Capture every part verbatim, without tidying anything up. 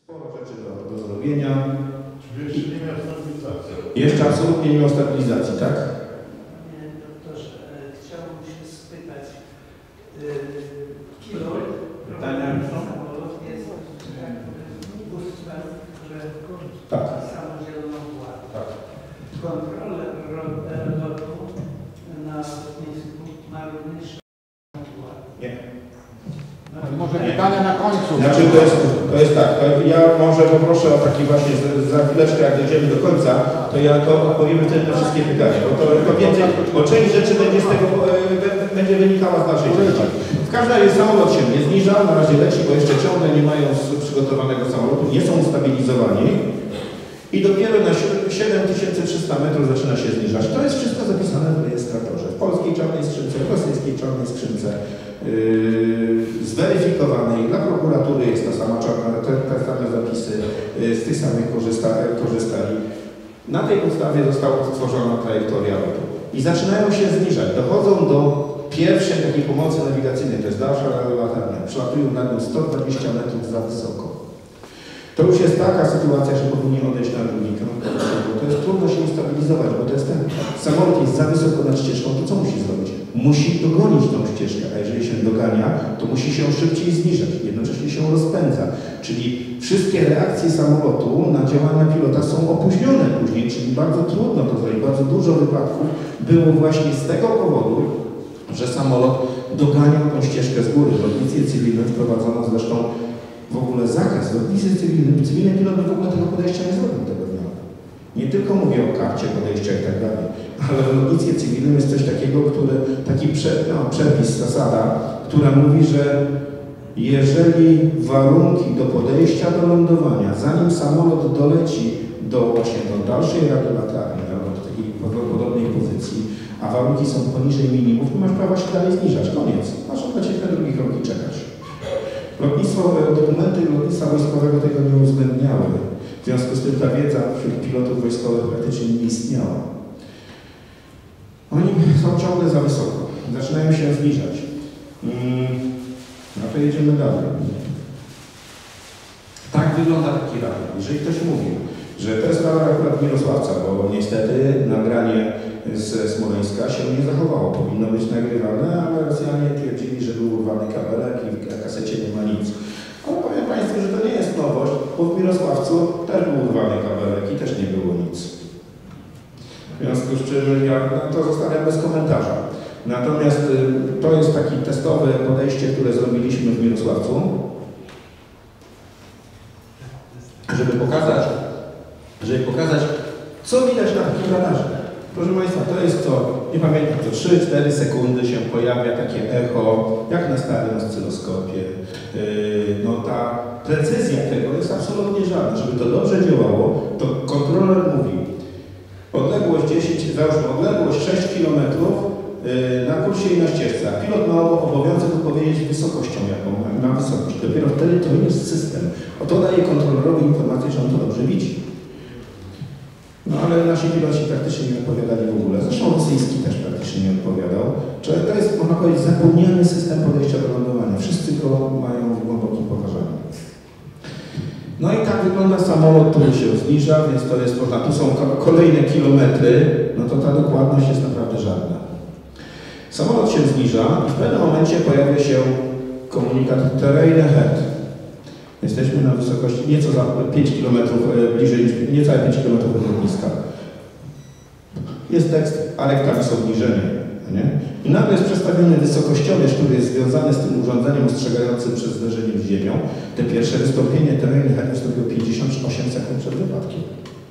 Sporo rzeczy do, do zrobienia. Czyli jeszcze nie miał stabilizacji. Jeszcze absolutnie nie miał stabilizacji, tak? Panie doktorze, chciałbym się spytać, kilo Pytania? samolot jest tak bóstwa, że Tak. samodzielną władzę. Tak. Kontrolę lotu na lotnisku ma również władzę. Nie. Może pytanie na końcu. Znaczy to jest, to jest tak, to ja może poproszę o taki właśnie, za chwileczkę jak dojdziemy do końca, to ja to odpowiemy wtedy na wszystkie pytania, bo to, to więcej, bo część rzeczy będzie z tego, e, będzie wynikała z naszej części. W każdym razie samolot się nie zniża, na razie leci, bo jeszcze ciągle nie mają przygotowanego samolotu, nie są ustabilizowani i dopiero na siedem tysięcy trzysta metrów zaczyna się zniżać. To jest wszystko zapisane w rejestratorze, w polskiej czarnej skrzynce, w rosyjskiej czarnej skrzynce. Yy, zweryfikowanej, dla prokuratury jest ta sama czarna, te, te same zapisy, yy, z tych samych korzysta, korzystali. Na tej podstawie została stworzona trajektoria lotu. I zaczynają się zniżać, dochodzą do pierwszej takiej pomocy nawigacyjnej, to jest dalsza latarnia, przelatują nad nią sto dwadzieścia metrów za wysoko. To już jest taka sytuacja, że powinien odejść na drugi kierunek, bo to jest trudno się ustabilizować, bo to jest ten samolot jest za wysoko nad ścieżką, to co musi zrobić? Musi dogonić tą ścieżkę, a jeżeli się dogania, to musi się szybciej zniżać, jednocześnie się rozpędza. Czyli wszystkie reakcje samolotu na działania pilota są opóźnione później, czyli bardzo trudno to zrobić. Bardzo dużo wypadków było właśnie z tego powodu, że samolot doganiał tą ścieżkę z góry. W lotnictwie cywilnym wprowadzono zresztą w ogóle zakaz. W lotnictwie cywilnym, cywilny pilot by w ogóle tego podejścia nie zrobił tego dnia. Nie tylko mówię o karcie podejścia i tak dalej, ale w lotnictwie cywilnym jest coś takiego, który, taki prze, no, przepis, zasada, która mówi, że jeżeli warunki do podejścia do lądowania, zanim samolot doleci do właśnie do dalszej rady latarni albo do takiej podobnej pozycji, a warunki są poniżej minimów, nie masz prawa się dalej zniżać. Koniec. Masz oddać na drugi krok i czekać. Lotnictwo, dokumenty lotnictwa wojskowego tego nie uwzględniały. W związku z tym ta wiedza wśród pilotów wojskowych praktycznie nie istniała. Oni są ciągle za wysoko. Zaczynają się zniżać. No to jedziemy dalej. Tak wygląda taki radar. Jeżeli ktoś mówi, że to jest radar akurat Mirosławca, bo niestety nagranie ze Smoleńska się nie zachowało. Powinno być nagrywane, ale Rosjanie twierdzili, że był urwany kabelek i w kasecie nie ma nic. Ale powiem Państwu, że to nie jest nowość, bo w Mirosławcu też był urwany kabelek i też nie było nic. W związku z czym ja to zostawiam bez komentarza. Natomiast y, to jest takie testowe podejście, które zrobiliśmy w Mirosławcu, żeby pokazać, żeby pokazać, co widać na takim radarze. Proszę Państwa, to jest co, nie pamiętam, co trzy cztery sekundy się pojawia takie echo, jak na starym oscyloskopie. Yy, no ta precyzja tego jest absolutnie żadna. Żeby to dobrze działało, to kontroler mówi, odległość dziesięć, załóżmy odległość sześć kilometrów yy, na kursie i na ścieżce, a pilot ma obowiązek odpowiedzieć wysokością, jaką ma wysokość. Dopiero wtedy to jest system. O to daje kontrolerowi informację, że on to dobrze widzi. No ale nasi piloci praktycznie nie odpowiadali w ogóle. Zresztą rosyjski też praktycznie nie odpowiadał. Czyli to jest, można powiedzieć, zapomniany system podejścia do lądowania. Wszyscy go mają w głębokim poważaniu. No i tak wygląda samolot, który się zniża, więc to jest, można, tu są kolejne kilometry, no to ta dokładność jest naprawdę żadna. Samolot się zniża i w pewnym momencie pojawia się komunikat terrain ahead. Jesteśmy na wysokości nieco za pięć kilometrów bliżej, niecałe pięć kilometrów od lotniska. Jest tekst, Arekta są obniżenie. Nie? I nagle jest przedstawiony wysokościomierz, który jest związany z tym urządzeniem ostrzegającym przed zderzeniem z ziemią. Te pierwsze wystąpienie terrain ahead wystąpiło pięćdziesiąt osiem sekund przed wypadkiem.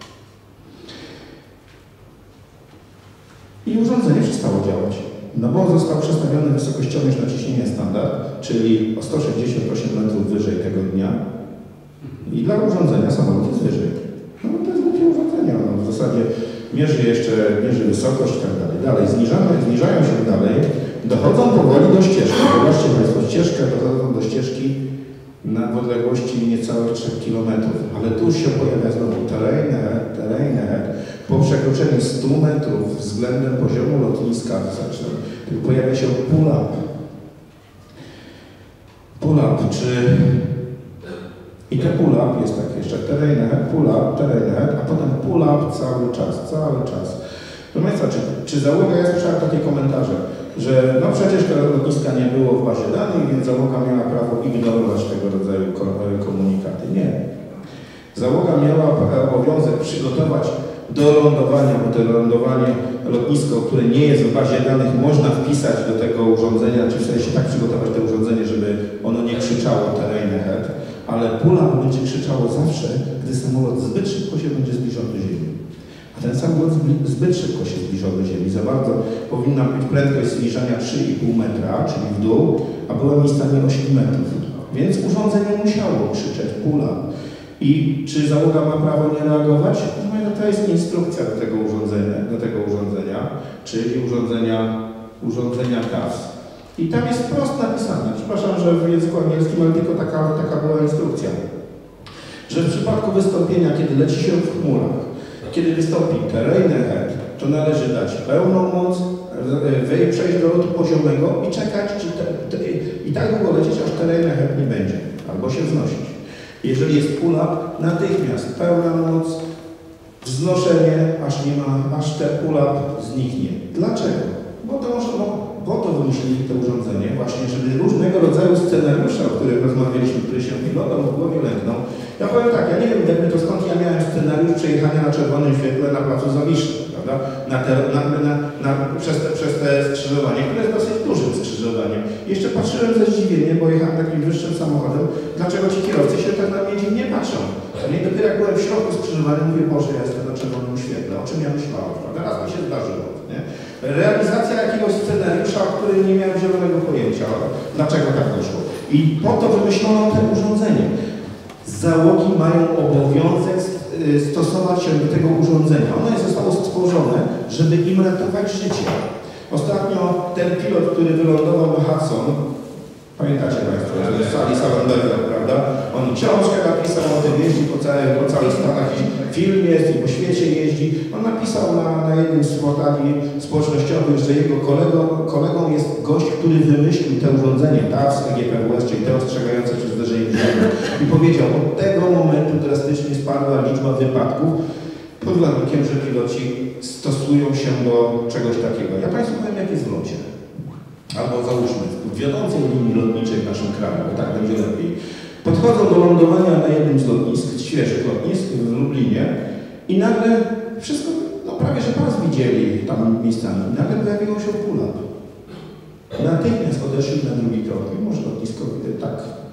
I urządzenie przestało działać. No bo został przestawiony wysokościomierz na ciśnienie standard, czyli o sto sześćdziesiąt osiem metrów wyżej tego dnia. I dla urządzenia samolot jest wyżej. No to jest głupie urządzenie. No, w zasadzie mierzy jeszcze, mierzy wysokość i tak dalej. Dalej, zniżają, zniżają się dalej, dochodzą powoli do ścieżki. Zobaczcie Państwo, ścieżkę dochodzą do ścieżki na odległości niecałych trzech kilometrów. Ale tu się pojawia znowu terrain ahead, terrain ahead. Po przekroczeniu stu metrów względem poziomu lotniska pojawia się pull-up. Pull-up, czy I ten pull-up jest tak jeszcze, terrain head, pull-up, terrain head, a potem pull-up cały czas, cały czas. Proszę Państwa, czy, czy załoga, ja słyszałem takie komentarze, że no przecież tego lotniska nie było w bazie danych, więc załoga miała prawo ignorować tego rodzaju komunikaty. Nie. Załoga miała obowiązek przygotować do lądowania, bo to lądowanie, lotnisko, które nie jest w bazie danych, można wpisać do tego urządzenia, czy w sensie tak przygotować to urządzenie, żeby ono nie krzyczało terrain head, ale pull-up będzie krzyczało zawsze, gdy samolot zbyt szybko się będzie zbliżał do Ziemi. A ten samolot zbyt szybko się zbliżał do Ziemi. Za bardzo powinna być prędkość zbliżania trzy i pół metra, czyli w dół, a była miejscami osiem metrów. Więc urządzenie musiało krzyczeć pull-up. I czy załoga ma prawo nie reagować? No to jest instrukcja do tego urządzenia, do tego urządzenia czyli urządzenia, urządzenia T A S. I tam jest wprost napisane, przepraszam, że w języku angielskim, ale tylko taka, taka była instrukcja, że w przypadku wystąpienia, kiedy leci się w chmurach, kiedy wystąpi terrain head, to należy dać pełną moc, przejść do lotu poziomego i czekać, czy te, te, i tak długo lecieć, aż terrain head nie będzie, albo się wznosić. Jeżeli jest pull-up, natychmiast pełna moc, wznoszenie, aż nie ma, aż ten pull-up zniknie. Dlaczego? Bo to, no, bo to wymyślili to urządzenie właśnie, żeby różnego rodzaju scenariusze, o których rozmawialiśmy, które się pilotom w głowie lękną. Ja powiem tak, ja nie wiem, jakby to skąd ja miałem scenariusz przejechania na czerwonym świetle na placu Zawiszy, prawda? Na te, na, na, na, przez, te, przez te skrzyżowanie, które jest dosyć dużym skrzyżowaniem. Jeszcze patrzyłem ze zdziwieniem, bo jechałem takim wyższym samochodem, dlaczego ci kierowcy się tak na mnie dziwnie patrzą. I dopiero jak byłem w środku skrzyżowania, mówię, Boże, ja jestem na czerwonym świetle, o czym ja myślałem, prawda? Raz mi się zdarzyło. Nie? Realizacja jakiegoś scenariusza, o którym nie miałem zielonego pojęcia, dlaczego tak doszło. I po to wymyślono to urządzenie. Załogi mają obowiązek stosować się do tego urządzenia. Ono zostało stworzone, żeby im ratować życie. Ostatnio ten pilot, który wylądował na Hudson, pamiętacie Państwo, że z sali Salenberga, prawda? On książkę napisał, o tym jeździ po, całej, po całych Stanach, i film jest i po świecie jeździ. On napisał na, na jednym z portali społecznościowych, że jego kolego, kolegą jest gość, który wymyślił te urządzenie T A S, G P W S, czyli te ostrzegające przed zderzeniem w ziemię. I powiedział, od tego momentu drastycznie spadła liczba wypadków pod warunkiem, że piloci stosują się do czegoś takiego. Ja Państwu powiem, jak jest w locie. Albo załóżmy, w wiodącej linii lotniczej w naszym kraju, bo tak będzie lepiej. Podchodzą do lądowania na jednym z lotnisk, świeżych lotnisk w Lublinie i nagle wszystko, no prawie że pas widzieli tam miejscami, nagle pojawiło się pull-up. Natychmiast odeszli na drugi krok, mimo że lotnisko tak,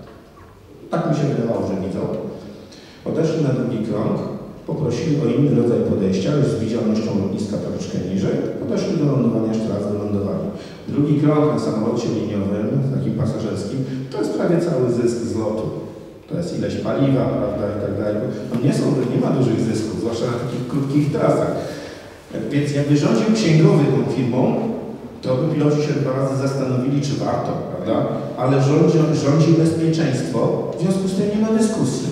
tak mi się wydawało, że widzą. Odeszli na drugi krok, poprosili o inny rodzaj podejścia, już z widzialnością lotniska troszeczkę niżej, podeszli do lądowania, jeszcze raz wylądowali. Drugi krok na samolocie liniowym, takim pasażerskim, to jest prawie cały zysk z lotu. To jest ileś paliwa, prawda, i tak dalej. No nie są, nie ma dużych zysków, zwłaszcza na takich krótkich trasach. Więc jakby rządził księgowy tą firmą, to by piloci się dwa razy zastanowili, czy warto, prawda? Ale rządzi, rządzi bezpieczeństwo, w związku z tym nie ma dyskusji.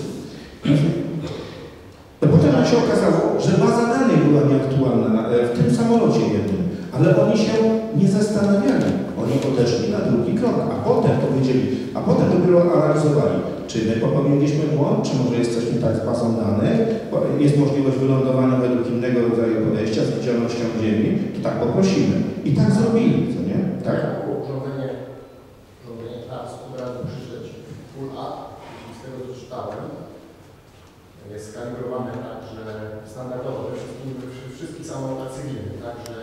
To potem się okazało, że baza danych była nieaktualna w tym samolocie jednym, ale oni się nie zastanawiali. Oni odeszli na drugi krok, a potem powiedzieli, a potem dopiero analizowali, czy my popełniliśmy błąd, czy może jest coś nie tak z bazą danych, jest możliwość wylądowania według innego rodzaju podejścia z widzialnością ziemi, to tak poprosimy. I tak zrobili, co nie? Tak. Urządzenie, urządzenie T A S, które razu krzyczeć full up, z tego co czytałem, jest skalibrowane tak, że standardowo we wszystkich, we wszystkich samolotach cywilnych, tak, że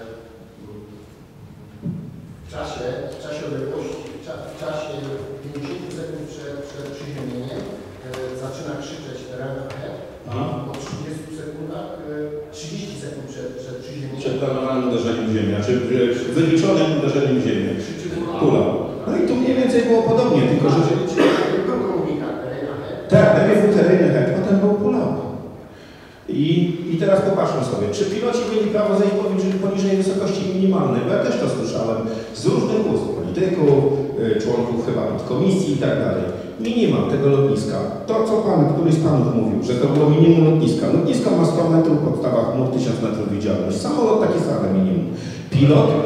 w czasie, w czasie odległości, w, cza, w czasie pięćdziesiąt sekund przed, przed przyziemieniem e, zaczyna krzyczeć terrain head, a po trzydziestu sekundach, e, trzydzieści sekund przed, przed przyziemieniem. Przed planowanym uderzeniem w ziemię, czy wyliczonym uderzeniem w ziemię. Krzyczy Kula. No i tu mniej więcej było podobnie, tylko że... Był komunikat terrain head. Tak, najpierw był terrain head, potem był pull-up. I, I teraz popatrzmy sobie, czy piloci mieli prawo zejść poniżej, poniżej wysokości minimalnej, bo ja też to słyszałem z różnych ust, polityków, y, członków chyba komisji i tak dalej. Minimum tego lotniska, to co Pan, któryś z Panów mówił, że to było minimum lotniska. Lotnisko ma sto metrów, podstawa chmur, tysiąc metrów widzialność. Samolot takie same minimum. Pilot w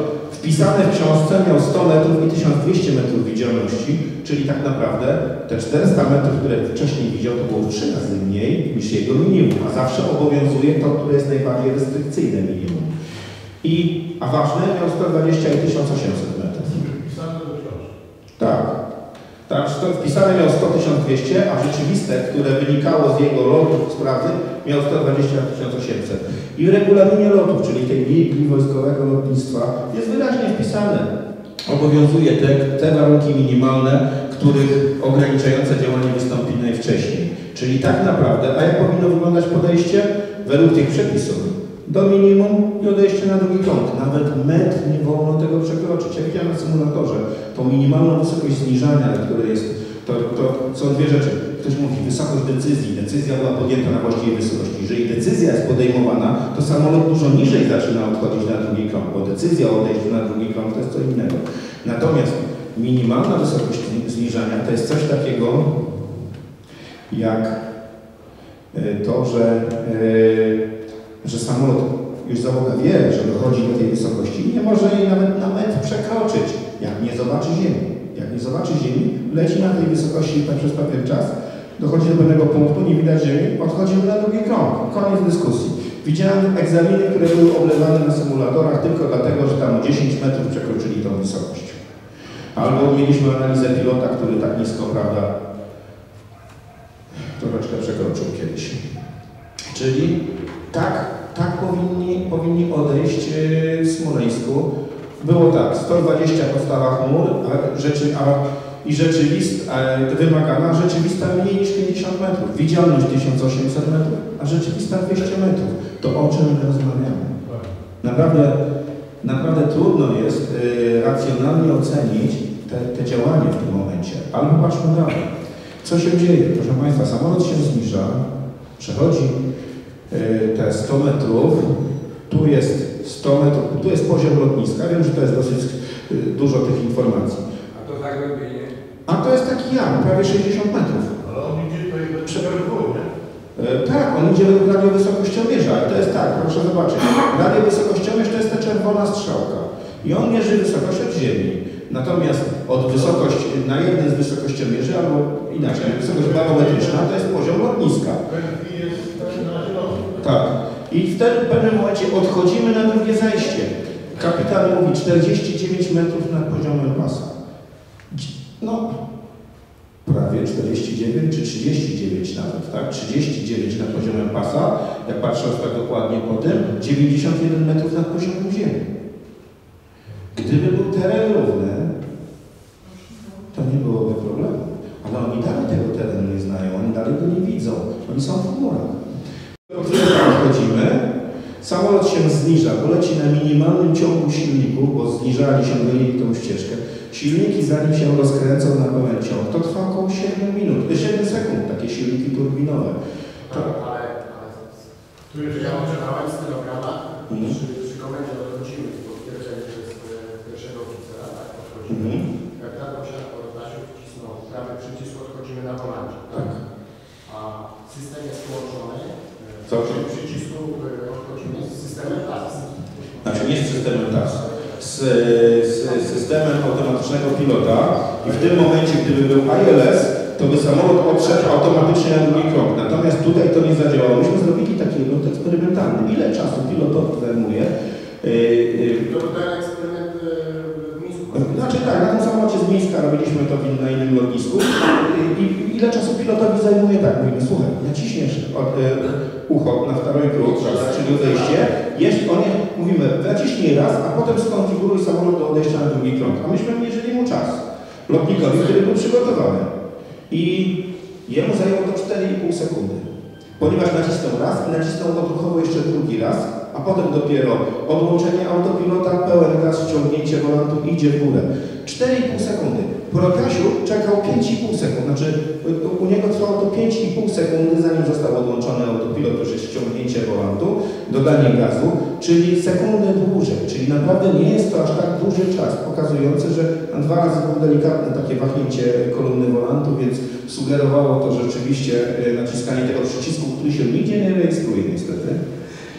Wpisane w książce miał sto metrów i tysiąc dwieście metrów widzialności, czyli tak naprawdę te czterysta metrów, które wcześniej widział, to było trzy razy mniej niż jego minimum, a zawsze obowiązuje to, które jest najbardziej restrykcyjne minimum. I, a ważne miał sto dwadzieścia i tysiąc osiemset metrów. Wpisane do książki. Tak. Tak, wpisane miał sto tysiąc dwieście, a rzeczywiste, które wynikało z jego lotów sprawy, miał sto dwadzieścia tysiąc osiemset. I w regulaminie lotów, czyli tej Biblii Wojskowego Lotnictwa, jest wyraźnie wpisane. Obowiązuje te, te warunki minimalne, których ograniczające działanie wystąpi najwcześniej. Czyli tak naprawdę, a jak powinno wyglądać podejście? Według tych przepisów. Do minimum i odejście na drugi kąt. Nawet metr nie wolno tego przekroczyć. Jak widziałem na symulatorze, tą minimalną wysokość zniżania, które jest, to, to są dwie rzeczy. Ktoś mówi, wysokość decyzji. Decyzja była podjęta na właściwej wysokości. Jeżeli decyzja jest podejmowana, to samolot dużo niżej zaczyna odchodzić na drugi krąg, bo decyzja o odejściu na drugi krąg to jest co innego. Natomiast minimalna wysokość zniżania to jest coś takiego, jak to, że yy, że samolot już załoga wie, że dochodzi do tej wysokości i nie może jej nawet na metr przekroczyć, jak nie zobaczy Ziemi. Jak nie zobaczy Ziemi, leci na tej wysokości tak przez pewien czas, dochodzi do pewnego punktu, nie widać Ziemi, odchodzimy na drugi krąg. Koniec dyskusji. Widziałem egzaminy, które były oblewane na symulatorach tylko dlatego, że tam o dziesięć metrów przekroczyli tą wysokość. Albo mieliśmy analizę pilota, który tak nisko, prawda, troszeczkę przekroczył kiedyś. Czyli tak, tak powinni, powinni odejść w Smoleńsku. Było tak, sto dwadzieścia podstawa chmur a rzeczy, a, i rzeczywista, wymagana rzeczywista mniej niż pięćdziesiąt metrów. Widzialność tysiąc osiemset metrów, a rzeczywista dwieście metrów. To o czym my rozmawiamy? Naprawdę, naprawdę trudno jest y, racjonalnie ocenić te, te działania w tym momencie. Ale popatrzmy dalej. Co się dzieje? Proszę Państwa, samolot się zniża, przechodzi te sto metrów, tu jest sto metrów, tu jest poziom lotniska, wiem, że to jest dosyć dużo tych informacji. A to zagłębienie? A to jest taki jam, prawie sześćdziesiąt metrów. Ale on idzie tutaj bez przerwy, nie? Tak, on idzie według radiowysokościomierza, ale to jest tak, proszę zobaczyć. Radiowysokościomierz to jest ta czerwona strzałka i on mierzy wysokość od Ziemi. Natomiast od wysokość, na jednym z wysokościomierzy, albo inaczej, wysokość barometryczna to jest poziom lotniska. Tak. I wtedy w pewnym momencie odchodzimy na drugie zajście. Kapitan mówi czterdzieści dziewięć metrów nad poziomem pasa. No, prawie czterdzieści dziewięć czy trzydzieści dziewięć nawet, tak? trzydzieści dziewięć nad poziomem pasa, jak patrzę tak dokładnie po tym, dziewięćdziesiąt jeden metrów nad poziomem ziemi. Gdyby był teren równy, to nie byłoby problemu. Ale oni dalej tego terenu nie znają, oni dalej go nie widzą. Oni są w chmurach. Wchodzimy, samolot się zniża, bo leci na minimalnym ciągu silników, bo zniżali się, byli tą ścieżkę. Silniki, zanim się rozkręcą na pełen ciąg, to trwa około siedem minut, siedem sekund, takie silniki turbinowe. To... Ale, ale tu już ja otrzymałem stenograma, mm. przy, przy komendzie odchodzimy do pierwszego, pierwszego oficera, tak, odchodzimy. Mm. Jak tak posiada po rotaciu, wcisnął prawy przycisk, odchodzimy na komandzie. Tak. A system jest połączony. Co? Przy przycisku odchodzimy z systemem T A S. Znaczy nie z systemem T A S, z, z systemem automatycznego pilota i w tym momencie, gdyby był I L S, to by samolot odszedł automatycznie na drugi krok. Natomiast tutaj to nie zadziałało. Myśmy zrobili taki lot eksperymentalny. Ile czasu pilotowi zajmuje? Yy, to ten eksperyment w Mińsku. Znaczy tak, na tym samolocie z Mińska robiliśmy to na innym lotnisku. I ile czasu pilotowi zajmuje? Tak, mówimy, słuchaj, naciśniesz od, y, ucho na wторой krok, czyli odejście, jeśli on nie, mówimy, naciśnij raz, a potem skonfiguruj samolot do odejścia na drugi krok. A myśmy mierzyli mu czas lotnikowi, który był przygotowany. I jemu zajęło to cztery i pół sekundy. Ponieważ nacisnął raz i nacisnął odruchowo jeszcze drugi raz, a potem dopiero odłączenie autopilota, pełen gaz, wciągnięcie wolantu idzie w górę. cztery i pół sekundy. Protasiu czekał pięć i pół sekund, znaczy u niego trwało to pięć i pół sekundy, zanim został odłączony autopilot, to jest ściągnięcie wolantu, dodanie gazu, czyli sekundę dłużej, czyli naprawdę nie jest to aż tak duży czas, pokazujący, że na dwa razy było delikatne takie wahnięcie kolumny wolantu, więc sugerowało to rzeczywiście naciskanie tego przycisku, który się nigdzie nie rejestruje niestety. I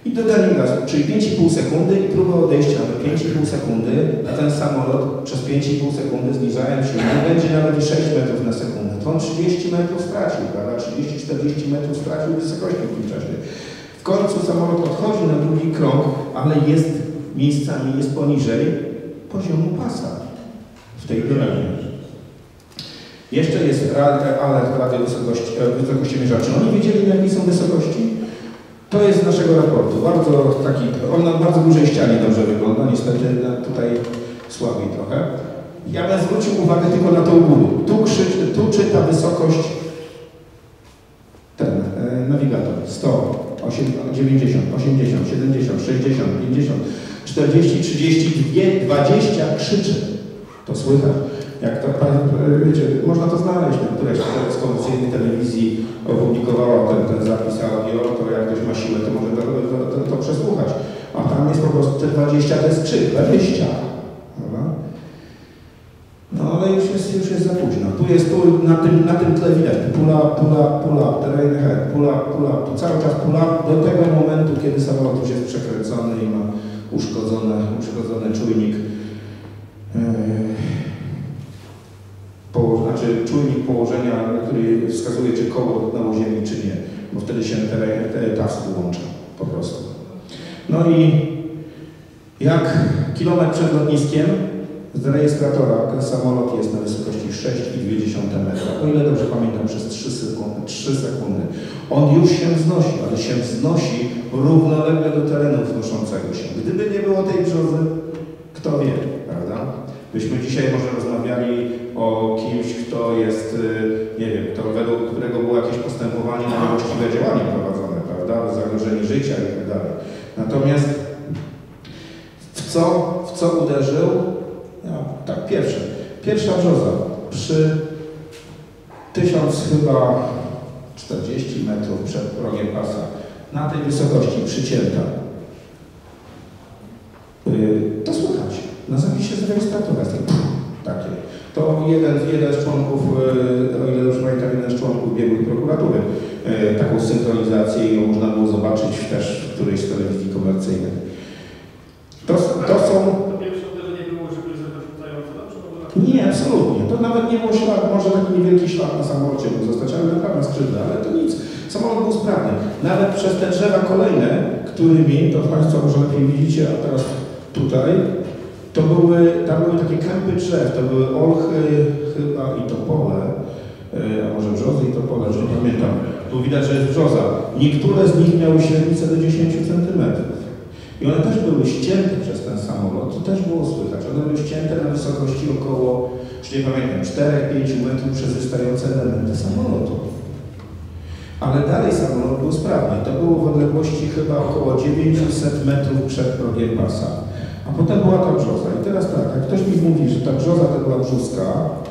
I dodali gaz, czyli pięć i pół sekundy i próba odejścia na pięć i pół sekundy, a ten samolot przez pięć i pół sekundy zniżając się nie będzie nawet i sześć metrów na sekundę. To on trzydzieści metrów stracił, prawda? trzydzieści czterdzieści metrów stracił wysokości w tym czasie. W końcu samolot odchodzi na drugi krąg, ale jest miejscami, jest poniżej poziomu pasa w tej dolinie. Jeszcze jest alert Rady Wysokości, wysokości Mierzaczy. Oni wiedzieli, jakie są wysokości? To jest z naszego raportu. Bardzo taki, on na bardzo dużej ścianie dobrze wygląda, niestety tutaj słabiej trochę. Ja bym zwrócił uwagę tylko na tą górę. Tu, krzyczy, tu czyta wysokość ten e, nawigator sto, dziewięćdziesiąt, osiemdziesiąt, siedemdziesiąt, sześćdziesiąt, pięćdziesiąt, czterdzieści, trzydzieści, dwadzieścia krzyczy. To słychać. Jak to, wiecie, można to znaleźć, któraś z komercyjnej telewizji opublikowała ten, ten zapis audio, to jak ktoś ma siłę, to może to, to, to, to przesłuchać. A tam jest po prostu te dwadzieścia, to jest krzyk, dwadzieścia. Dobra? No ale już jest, już jest za późno. Tu jest, tu na tym, na tym tle widać pula, pula, pula, terrain head, pula, pula, tu cały czas pula do tego momentu, kiedy samolot już jest przekręcony i ma uszkodzony, uszkodzony czujnik. Yy. Poło znaczy czujnik położenia, który wskazuje, czy koło dotknęło ziemi, czy nie, bo wtedy się te TAWS wyłącza po prostu. No i jak kilometr przed lotniskiem z rejestratora ten samolot jest na wysokości sześć przecinek dwa metra, o ile dobrze pamiętam, przez trzy sekundy, trzy sekundy. On już się wznosi, ale się wznosi równolegle do terenu wznoszącego się. Gdyby nie było tej brzozy, kto wie, prawda? Byśmy dzisiaj może rozmawiali o kimś, kto jest, nie wiem, kto, według którego było jakieś postępowanie na niewłaściwe działania prowadzone, prawda? Zagrożenie życia i tak dalej. Natomiast w co, w co uderzył? No, tak, pierwsze. Pierwsza brzoza przy tysiąc chyba czterdzieści metrów przed progiem pasa. Na tej wysokości przycięta. Yy, to słychać. Na zapisie z rejestratora jest takie. To jeden, jeden z członków, o ile dobrze pamiętam, jeden z członków biegłych prokuratury taką synchronizację i ją można było zobaczyć też w którejś z telewizji komercyjnych. To, to są... To pierwsze uderzenie było, że były zarzucające, Nie, absolutnie. To nawet nie było ślad, może taki niewielki ślad na samolocie mógł zostać, ale naprawdę skrzydle, ale to nic. Samolot był sprawny. Nawet przez te drzewa kolejne, którymi, to Państwo może lepiej widzicie, a teraz tutaj, to były, tam były takie kępy drzew, to były olchy chyba i topole, a może brzozy i topole, że nie pamiętam. Tu widać, że jest brzoza. Niektóre z nich miały średnicę do dziesięciu centymetrów. I one też były ścięte przez ten samolot, to też było słychać. One były ścięte na wysokości około, już nie pamiętam, czterech do pięciu metrów przez wystające elementy samolotu. Ale dalej samolot był sprawny. To było w odległości chyba około dziewięćset metrów przed progiem pasa. A potem była ta brzoza. I teraz tak, jak ktoś mi mówi, że ta brzoza to była brzózka,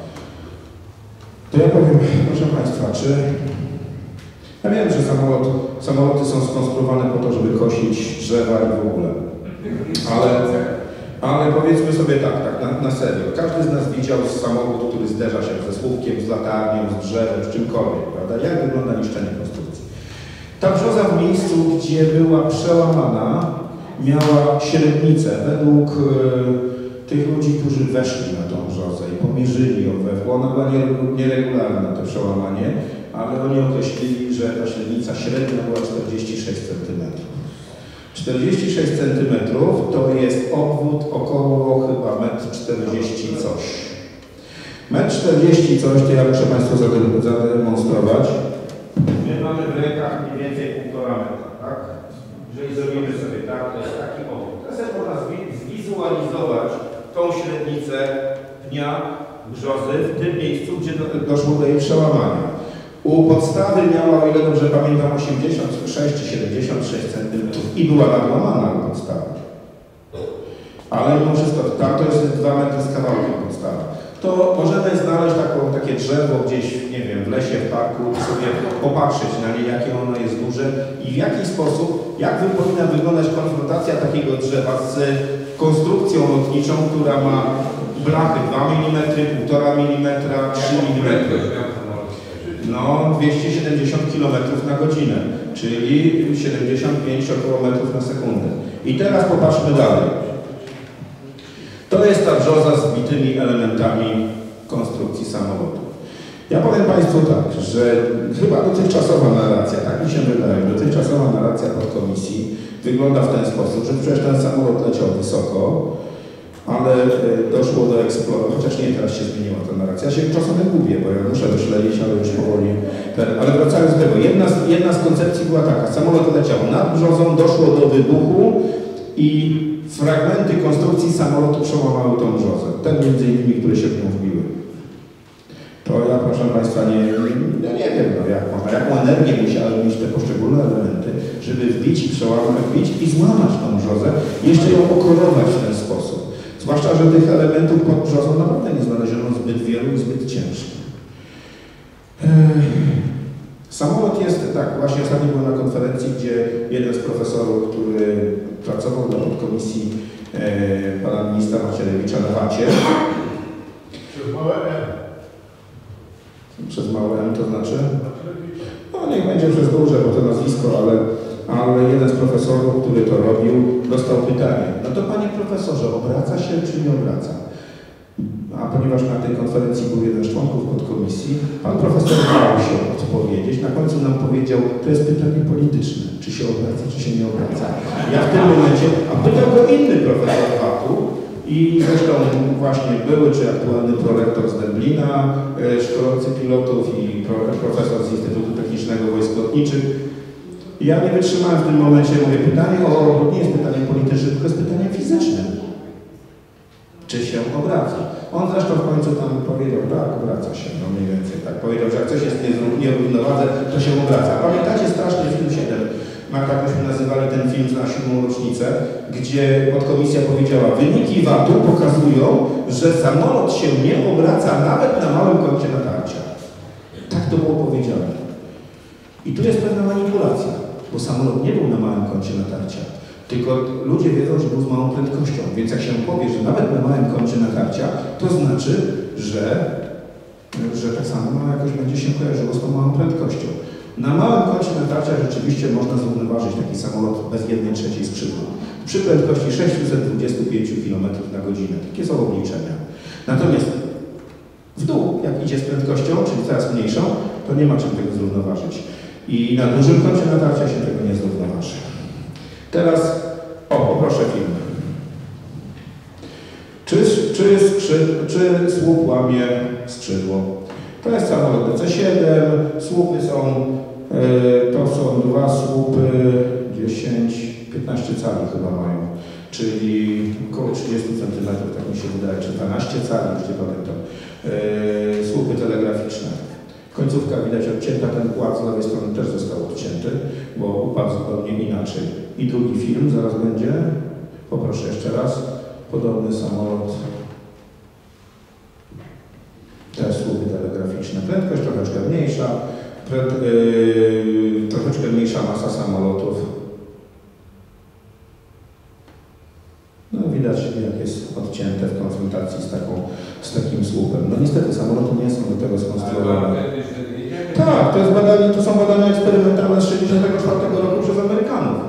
to ja powiem, proszę Państwa, czy... Ja wiem, że samolot, samoloty są skonstruowane po to, żeby kosić drzewa i w ogóle. Ale, ale powiedzmy sobie tak, tak na, na serio. Każdy z nas widział samochód, który zderza się ze słupkiem, z latarnią, z drzewem, z czymkolwiek, prawda? Jak wygląda niszczenie konstrukcji? Ta brzoza w miejscu, gdzie była przełamana, miała średnicę według y, tych ludzi, którzy weszli na tą brzozę i pomierzyli ją we wchód. Ona była nieregularna, to przełamanie, ale oni określili, że ta średnica średnia była czterdzieści sześć centymetrów. czterdzieści sześć centymetrów to jest obwód około chyba metr czterdzieści coś. metr czterdzieści coś to ja muszę Państwu zademonstrować. My mamy w rękach mniej więcej półtora metra, tak? Jeżeli zrobimy sobie tak, to jest taki obwód. Teraz można zwizualizować tą średnicę pnia brzozy w tym miejscu, gdzie doszło do jej przełamania. U podstawy miała, o ile dobrze pamiętam, osiemdziesiąt sześć czy siedemdziesiąt sześć centymetrów i była nadłamana na podstawie. Ale mimo wszystko, tam to jest dwa metry z kawałkiem podstawa. To możemy znaleźć taką, takie drzewo gdzieś, nie wiem, w lesie, w parku i sobie popatrzeć na nie, jakie ono jest duże i w jaki sposób, jak powinna wyglądać konfrontacja takiego drzewa z konstrukcją lotniczą, która ma blachy dwa milimetry, półtora milimetra, trzy milimetry. No dwieście siedemdziesiąt kilometrów na godzinę, czyli siedemdziesiąt pięć około metrów na sekundę. I teraz popatrzmy dalej. To jest ta brzoza z bitymi elementami konstrukcji samolotu. Ja powiem Państwu tak, że chyba dotychczasowa narracja, tak mi się wydaje, dotychczasowa narracja podkomisji wygląda w ten sposób, że przecież ten samolot leciał wysoko, ale doszło do eksploracji, chociaż nie, teraz się zmieniła ta narracja. Ja się czasem gubię, bo ja muszę dośledzić, ale już powoli. Ten, ale wracając do tego, jedna z, jedna z koncepcji była taka, samolot leciał nad brzozą, doszło do wybuchu i fragmenty konstrukcji samolotu przełamały tą brzozę. Te między innymi, które się w nią wbiły. To ja, proszę Państwa, nie, ja nie wiem, no jak można, jaką energię musiały mieć te poszczególne elementy, żeby wbić i przełamać, wbić i złamać tą brzozę, jeszcze ją okorować w ten sposób. Zwłaszcza, że tych elementów pod brzozą naprawdę nie znaleziono zbyt wielu i zbyt ciężkich. Samolot jest, tak, właśnie ostatnio byłem na konferencji, gdzie jeden z profesorów, który pracował dla podkomisji e, pana ministra Macierewicza na wacie. Przez małe M. Przez małe M to znaczy? No niech będzie przez duże, bo to nazwisko, ale, ale jeden z profesorów, który to robił, dostał pytanie. No to panie profesorze, obraca się czy nie obraca? A ponieważ na tej konferencji był jeden z członków podkomisji, pan profesor bał się odpowiedzieć. Na końcu nam powiedział, to jest pytanie polityczne, czy się obraca, czy się nie obraca. Ja w tym momencie, a pytał go inny profesor fatu i zresztą właśnie były, czy aktualny prorektor z Dęblina, szkolący pilotów i profesor z Instytutu Technicznego Wojsk Lotniczych. Ja nie wytrzymałem w tym momencie, mówię, pytanie o, nie jest pytanie polityczne, tylko jest pytanie fizyczne. Czy się obraca? On zresztą w końcu tam powiedział, tak, obraca się, no mniej więcej tak. Powiedział, że jak coś jest nierównowadze, to się obraca. Pamiętacie strasznie film siedem? Tak myśmy nazywali ten film na siódmą rocznicę, gdzie podkomisja powiedziała, wyniki vatu pokazują, że samolot się nie obraca nawet na małym kącie natarcia. Tak to było powiedziane. I tu jest pewna manipulacja, bo samolot nie był na małym kącie natarcia. Tylko ludzie wiedzą, że był z małą prędkością, więc jak się powie, że nawet na małym kącie natarcia, to znaczy, że, że tak samo no, jakoś będzie się kojarzyło z tą małą prędkością. Na małym kącie natarcia rzeczywiście można zrównoważyć taki samolot bez jednej trzeciej skrzydła. Przy prędkości sześćset dwadzieścia pięć kilometrów na godzinę. Takie są obliczenia. Natomiast w dół, jak idzie z prędkością, czyli coraz mniejszą, to nie ma czym tego zrównoważyć. I na dużym kącie natarcia się tego nie zrównoważy. Teraz, o, poproszę film. Czy, czy, skrzyd, czy słup łamie skrzydło? To jest samolot D C siedem, słupy są, y, to są dwa słupy, dziesięć piętnaście cali chyba mają, czyli około trzydzieści centymetrów, tak mi się wydaje, czy dwanaście cali, już nie pamiętam. Y, słupy telegraficzne. Końcówka widać odcięta, ten płat z lewej strony też został odcięty, bo upadł zupełnie inaczej. I drugi film zaraz będzie. Poproszę jeszcze raz. Podobny samolot. Te słupy telegraficzne. Prędkość troszeczkę mniejsza. Pręd, yy, troszeczkę mniejsza masa samolotów. No widać, jak jest odcięte w konfrontacji z, taką, z takim słupem. No niestety samoloty nie są do tego skonstruowane. Tak, to, jest badanie, to są badania eksperymentalne z tysiąc dziewięćset sześćdziesiątego czwartego roku przez Amerykanów.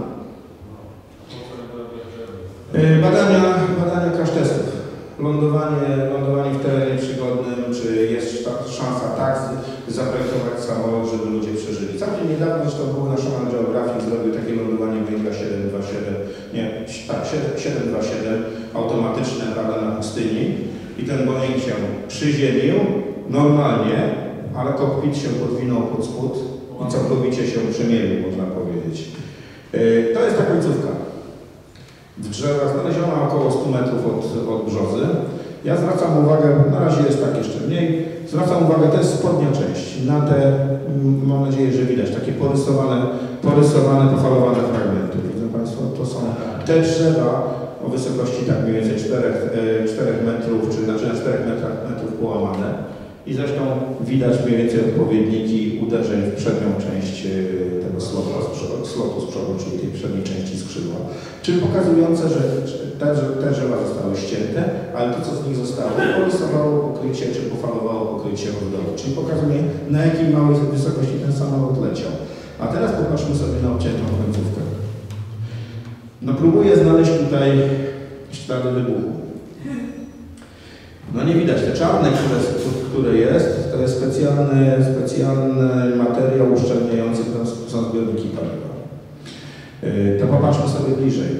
Yy, badania, badania crash testów. Lądowanie, lądowanie w terenie przygodnym, czy jest szansa tak zaprojektować samolot, żeby ludzie przeżyli. Całkiem niedawno, zresztą było National Geographic zrobił takie lądowanie Boeinga siedem dwa siedem, nie, tak, siedem dwa siedem, automatyczne, prawda, na pustyni. I ten Boeing się przyziemił normalnie, ale kokpit się podwinął pod spód i całkowicie się przemielił, można powiedzieć. Yy, to jest ta końcówka. W drzewach znaleziona około stu metrów od, od brzozy. Ja zwracam uwagę, na razie jest tak jeszcze mniej, zwracam uwagę, to jest spodnia część. Na te, mam nadzieję, że widać, takie porysowane, porysowane, pofalowane fragmenty. Widzą Państwo, to są te drzewa o wysokości tak mniej więcej czterech metrów, czy znaczy na czterech metrach, metrów połamane. I zresztą widać mniej więcej odpowiedniki uderzeń w przednią część tego slotu z przodu, slotu z przodu, czyli tej przedniej części skrzydła. Czyli pokazujące, że te, te drzewa zostały ścięte, ale to, co z nich zostało, porysowało pokrycie, czy pofalowało pokrycie od dołu. Czyli pokazuje, na jakiej małej wysokości ten samolot leciał. A teraz popatrzmy sobie na obciętą końcówkę. No próbuję znaleźć tutaj ślady wybuchu. No nie widać, te czarne, które, które jest, to jest specjalny, specjalny materiał uszczelniający, to są zbiorniki paliwa. To popatrzmy sobie bliżej.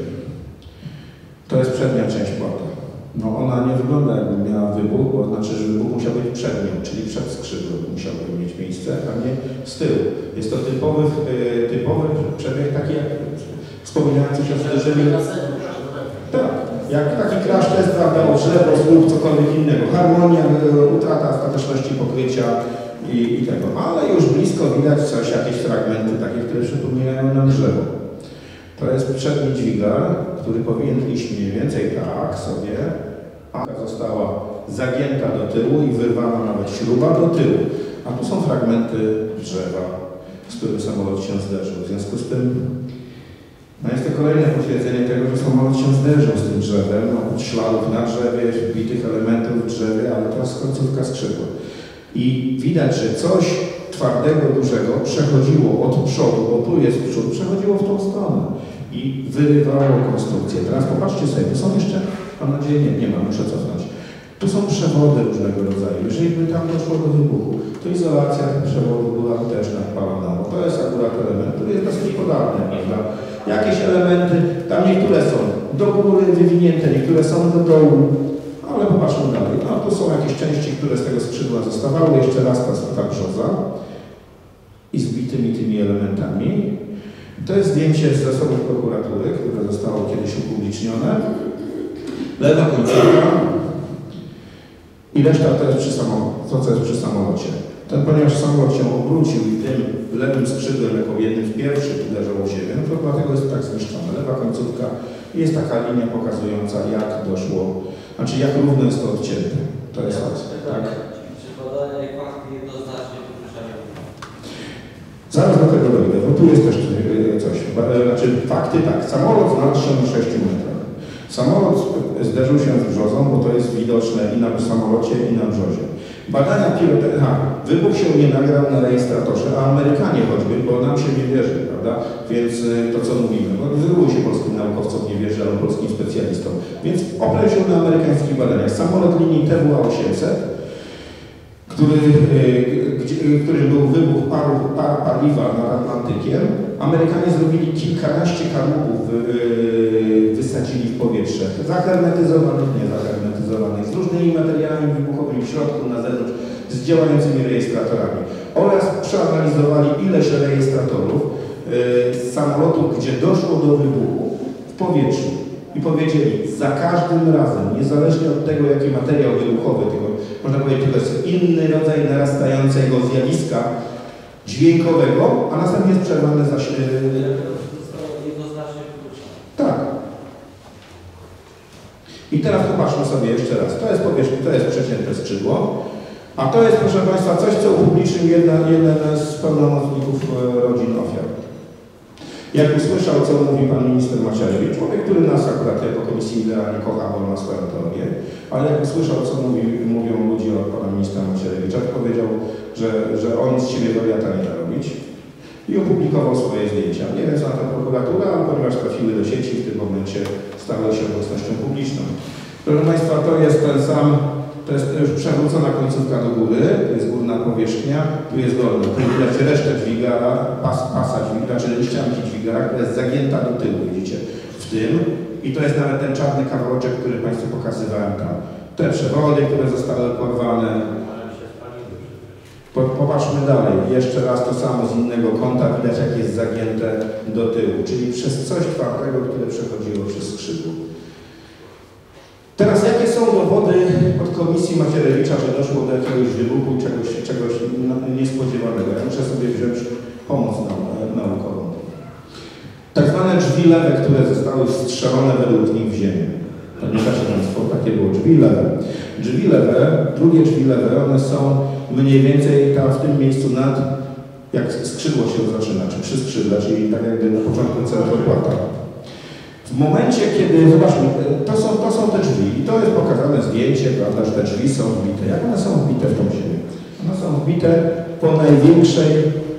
To jest przednia część płata. No ona nie wygląda, jakby miała wybuch, bo znaczy, że wybuch musiał być przed nią, czyli przed skrzydłem musiałby mieć miejsce, a nie z tyłu. Jest to typowy, typowy przebieg taki jak wspominający się o zderzeniu. Tak, jak taki crash test, prawda, o drzewo, słup, cokolwiek innego. Harmonia, utrata ostateczności pokrycia i, i tego. Ale już blisko widać coś, jakieś fragmenty takie, które przypominają nam drzewo. To jest przedni dźwigar, który powinien iść mniej więcej tak sobie, a została zagięta do tyłu i wyrwana nawet śruba do tyłu. A tu są fragmenty drzewa, z którym samolot się zderzył. W związku z tym no jest to kolejne potwierdzenie tego, że samolot się zderzył z tym drzewem, oprócz śladów na drzewie, wbitych elementów w drzewie, ale teraz końcówka skrzydła. I widać, że coś twardego, dużego przechodziło od przodu, bo tu jest przód, przechodziło w tą stronę i wyrywało konstrukcję. Teraz popatrzcie sobie, tu są jeszcze, mam nadzieję, nie, nie ma, muszę cofnąć. Tu są przewody różnego rodzaju. Jeżeli by tam doszło do wybuchu, to izolacja tych przewodów była też nadpalona, bo to jest akurat element, który jest dosyć podatny, prawda? Jakieś elementy, tam niektóre są do góry wywinięte, niektóre są do dołu, ale popatrzmy dalej. No tu są jakieś części, które z tego skrzydła zostawały, jeszcze raz ta, ta brzoza i zbitymi tymi elementami. To jest zdjęcie z zasobów prokuratury, które zostało kiedyś upublicznione. Lewa końcówka i reszta to jest przy samolocie, to co jest przy samolocie. Ten, ponieważ samolot się obrócił i tym lewym skrzydłem, jako jednym z pierwszych uderzał o ziemię, no to dlatego jest tak zniszczone. Lewa końcówka jest taka linia pokazująca, jak doszło, znaczy jak równo jest to odcięte. To jest tak. tak. Czy badania i fakty jednoznacznie wykluczają? Zaraz do tego dojdę, bo tu jest też coś. Znaczy fakty tak, samolot znalazł się na sześciu metrach. Samolot zderzył się z brzozą, bo to jest widoczne i na samolocie, i na brzozie. Badania pirotechniki, wybuch się nie nagrał na rejestratorze, a Amerykanie choćby, bo nam się nie wierzy, prawda? Więc to co mówimy, bo z reguły się polskim naukowcom nie wierzy, ale polskim specjalistom. Więc oparł się na amerykańskich badaniach. Samolot linii T W A osiemset, który, w którym był wybuch paru, par paliwa nad Atlantykiem, Amerykanie zrobili kilkanaście karłubów, wysadzili w powietrze, zahermetyzowanych, niezahermetyzowanych, z różnymi materiałami wybuchowymi w środku, na zewnątrz, z działającymi rejestratorami. Oraz przeanalizowali ileś rejestratorów z samolotów, gdzie doszło do wybuchu w powietrzu. I powiedzieli, za każdym razem, niezależnie od tego, jaki materiał wybuchowy, tylko, można powiedzieć, to jest inny rodzaj narastającego zjawiska dźwiękowego, a następnie jest przerwane za Jednoznacznie wykluczone. Tak. I teraz popatrzmy sobie jeszcze raz. To jest powierzchnia, to jest przecięte skrzydło, a to jest, proszę Państwa, coś, co upublicznił jeden, jeden z pełnomocników rodzin ofiar. Jak usłyszał, co mówi pan minister Macierewicz, człowiek, który nas akurat jako komisji idealnie kocha, bo ma swoją teorię, ale jak usłyszał, co mówi, mówią ludzie od pana ministra Macierewicza, to powiedział, że, że on z siebie wariata nie da robić i opublikował swoje zdjęcia. Nie wiem, co na to prokuratura, ale ponieważ trafiły do sieci, w tym momencie stały się obecnością publiczną. Proszę Państwa, to jest ten sam, to jest już przewrócona końcówka do góry, to jest górna powierzchnia, tu jest dolna. Tu widać resztę dźwigara, pas, pasa dźwigara, czyli ścianki dźwigara, która jest zagięta do tyłu, widzicie, w tym. I to jest nawet ten czarny kawałeczek, który Państwu pokazywałem tam. Te przewody, które zostały porwane. Po, popatrzmy dalej, jeszcze raz to samo z innego kąta, widać jak jest zagięte do tyłu, czyli przez coś twardego, które przechodziło przez skrzydło. Teraz jakie są dowody od komisji Macierewicza, że doszło do jakiegoś wybuchu, czegoś, czegoś niespodziewanego? Ja muszę sobie wziąć pomoc naukową. Tak zwane drzwi lewe, które zostały wstrzelone według nich w ziemię. Pamiętacie Państwo, takie było drzwi lewe. Drzwi lewe, drugie drzwi lewe, one są mniej więcej tam w tym miejscu nad, jak skrzydło się zaczyna, czy przy skrzydle, czyli tak jakby na początku centropłata. W momencie, kiedy, zobaczmy, to są, to są te drzwi i to jest pokazane zdjęcie, prawda, że te drzwi są wbite. Jak one są wbite w tą ziemię? One są wbite po największej,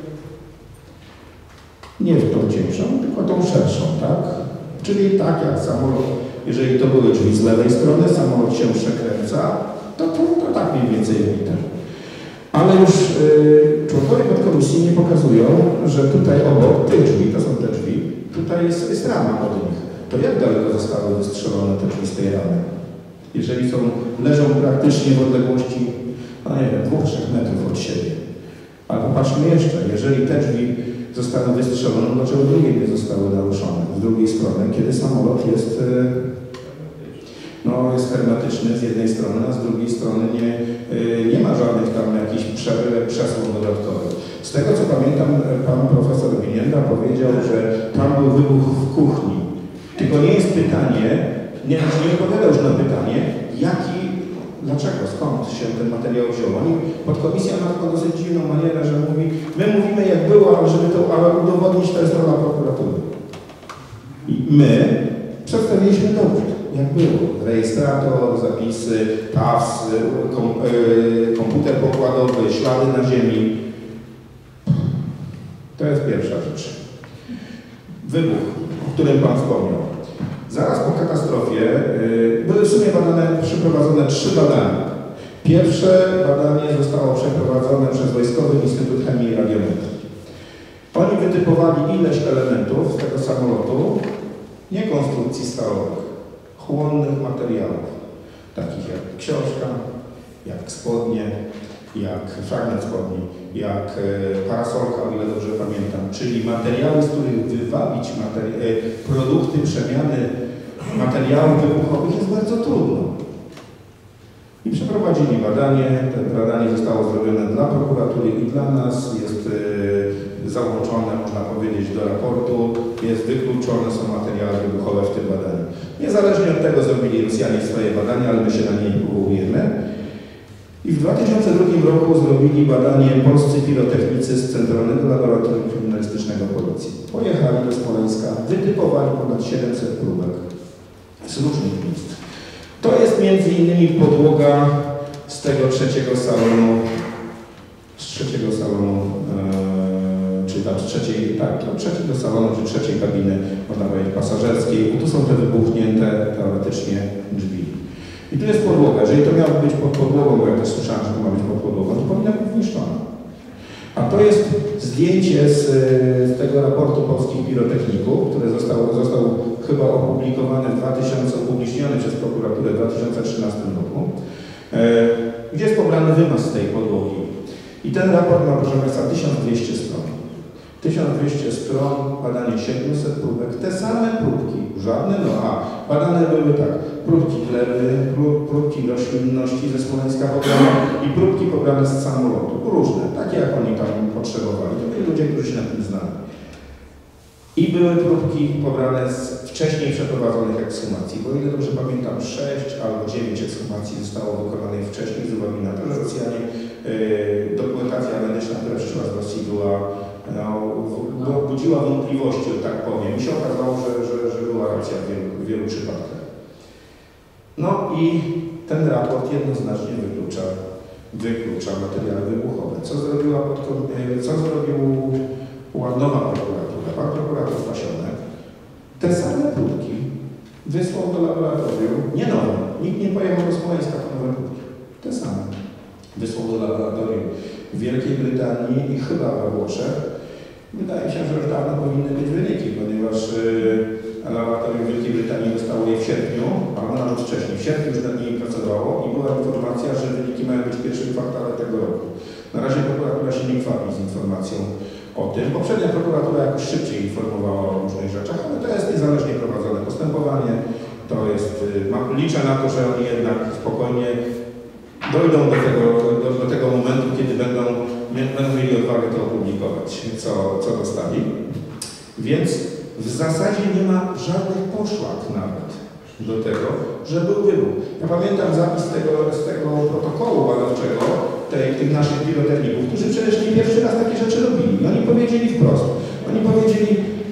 nie w tą cieńszą, tylko tą szerszą, tak? Czyli tak jak samolot, jeżeli to były drzwi z lewej strony, samolot się przekręca, to, to, to tak mniej więcej wbite. Ale już yy, członkowie podkomisji nie pokazują, że tutaj obok tych drzwi, to są te drzwi, tutaj jest, jest rama od nich. To jak daleko zostały wystrzelone te drzwi z tej ramy? Jeżeli są, leżą praktycznie w odległości, no nie wiem, dwóch, trzech metrów od siebie. Ale popatrzmy jeszcze, jeżeli te drzwi zostały wystrzelone, dlaczego drugie nie zostały naruszone z drugiej strony, kiedy samolot jest, no, jest hermetyczny z jednej strony, a z drugiej strony nie, nie ma żadnych tam jakichś przesłon dodatkowych. Z tego co pamiętam, pan profesor Winienda powiedział, że tam był wybuch w kuchni. Tylko nie jest pytanie, nie, nie odpowiadał już na pytanie, jaki, dlaczego, skąd się ten materiał wziął. Oni, podkomisja ma taką dosyć dziwną manierę, że mówi, my mówimy jak było, ale żeby to ale udowodnić, to jest rola prokuratury. I my przedstawiliśmy dowód, jak było. Rejestrator, zapisy, T A W S, kom, yy, komputer pokładowy, ślady na ziemi. To jest pierwsza rzecz. Wybuch, o którym Pan wspomniał. Zaraz po katastrofie yy, były w sumie badane, przeprowadzone trzy badania. Pierwsze badanie zostało przeprowadzone przez Wojskowy Instytut Chemii i Radiometrii. Oni wytypowali ileś elementów z tego samolotu, nie konstrukcji stalowych, chłonnych materiałów, takich jak książka, jak spodnie, jak fragment spodni, jak e, parasolka, o ile dobrze pamiętam, czyli materiały, z których wywabić materi e, produkty przemiany materiałów wybuchowych jest bardzo trudno. I przeprowadzili badanie, to badanie zostało zrobione dla prokuratury i dla nas, jest e, załączone, można powiedzieć, do raportu, jest wykluczone, są materiały wybuchowe w tym badaniu. Niezależnie od tego zrobili Rosjanie swoje badania, ale my się na nie powołujemy. I w dwa tysiące drugim roku zrobili badanie polscy pirotechnicy z Centralnego Laboratorium Kryminalistycznego Policji. Pojechali do Smoleńska, wytypowali ponad siedemset próbek z różnych miejsc. To jest między innymi podłoga z tego trzeciego salonu, z trzeciego salonu, e, czy tam z trzeciej, tak, do trzeciego salonu, czy trzeciej kabiny, można powiedzieć, pasażerskiej. Tu są te wybuchnięte teoretycznie drzwi. I tu jest podłoga. Jeżeli to miało być pod podłogą, bo ja też słyszałem, że to ma być pod podłogą, to powinno być zniszczone. A to jest zdjęcie z, z tego raportu polskich pirotechników, który został, został chyba opublikowany w dwa tysiące, upubliczniony przez prokuraturę w dwa tysiące trzynastym roku, e, gdzie jest pobrany wymaz z tej podłogi. I ten raport ma, proszę Państwa, tysiąc dwieście stron. tysiąc dwieście stron, badanie siedemset próbek, te same próbki, żadne no a, badane były tak, próbki gleby, próbki roślinności ze Smoleńska pobrane i próbki pobrane z samolotu, różne, takie jak oni tam potrzebowali, to byli ludzie, którzy się na tym znali. I były próbki pobrane z wcześniej przeprowadzonych ekshumacji, bo o ile dobrze pamiętam, sześć albo dziewięć ekshumacji zostało wykonanych wcześniej z uwagi na to, że Rosjanie, yy, dokumentacja medyczna, która przyszła z Rosji była no, budziła wątpliwości, że tak powiem. I się okazało, że, że, że była racja w wielu, w wielu przypadkach. No i ten raport jednoznacznie wyklucza, wyklucza materiały wybuchowe. Co zrobiła pod, co zrobił nowa prokuratura? Pan prokurator Pasionek te same próbki wysłał do laboratorium, nie nowe, nikt nie pojechał do Smoleńska po nowe próbki, te same. Wysłał do laboratorium w Wielkiej Brytanii i chyba we Włoszech. Wydaje mi się, że już dawno powinny być wyniki, ponieważ yy, laboratorium w Wielkiej Brytanii dostało je w sierpniu, albo nawet wcześniej. W sierpniu już nad nimi pracowało i była informacja, że wyniki mają być w pierwszym kwartale tego roku. Na razie prokuratura się nie chwali z informacją o tym. Poprzednia prokuratura jakoś szybciej informowała o różnych rzeczach, ale to jest niezależnie prowadzone postępowanie. To jest, yy, mam, liczę na to, że oni jednak spokojnie dojdą do tego, do, do tego momentu, kiedy będą, będą mieli odwagę to opublikować, co, co dostali. Więc w zasadzie nie ma żadnych poszlak nawet do tego, że był wybuch. Ja pamiętam zapis tego, z tego protokołu badawczego tej, tych naszych pirotechników, którzy przecież nie pierwszy raz takie rzeczy robili. I oni powiedzieli wprost. Oni powiedzieli,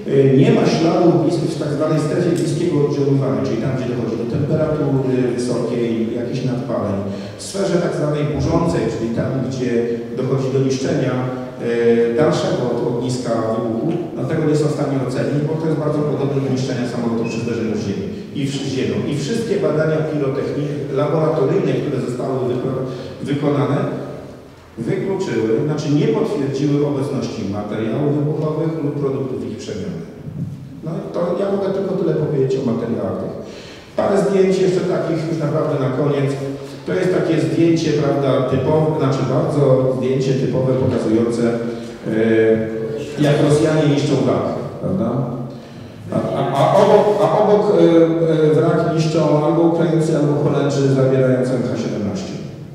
Nie ma śladów w tak zwanej strefie bliskiego oddziaływania, czyli tam, gdzie dochodzi do temperatury wysokiej, jakichś nadpaleń. W sferze tak zwanej burzącej, czyli tam, gdzie dochodzi do niszczenia e, dalszego od ogniska wybuchu, no tego nie są w stanie ocenić, bo to jest bardzo podobne do niszczenia samolotu przy zderzeniu z ziemi i z ziemią. I wszystkie badania pirotechniki laboratoryjne, które zostały wyko wykonane, wykluczyły, znaczy nie potwierdziły obecności materiałów wybuchowych lub produktów ich przemiany. No to ja mogę tylko tyle powiedzieć o materiałach tych. Parę zdjęć jeszcze takich już naprawdę na koniec. To jest takie zdjęcie, prawda, typowe, znaczy bardzo zdjęcie typowe pokazujące yy, jak Rosjanie niszczą wrak, prawda? A, a, a obok, a obok yy, yy, wrak niszczą albo Ukraińcy, albo Holendrzy zabierając M H siedemnaście.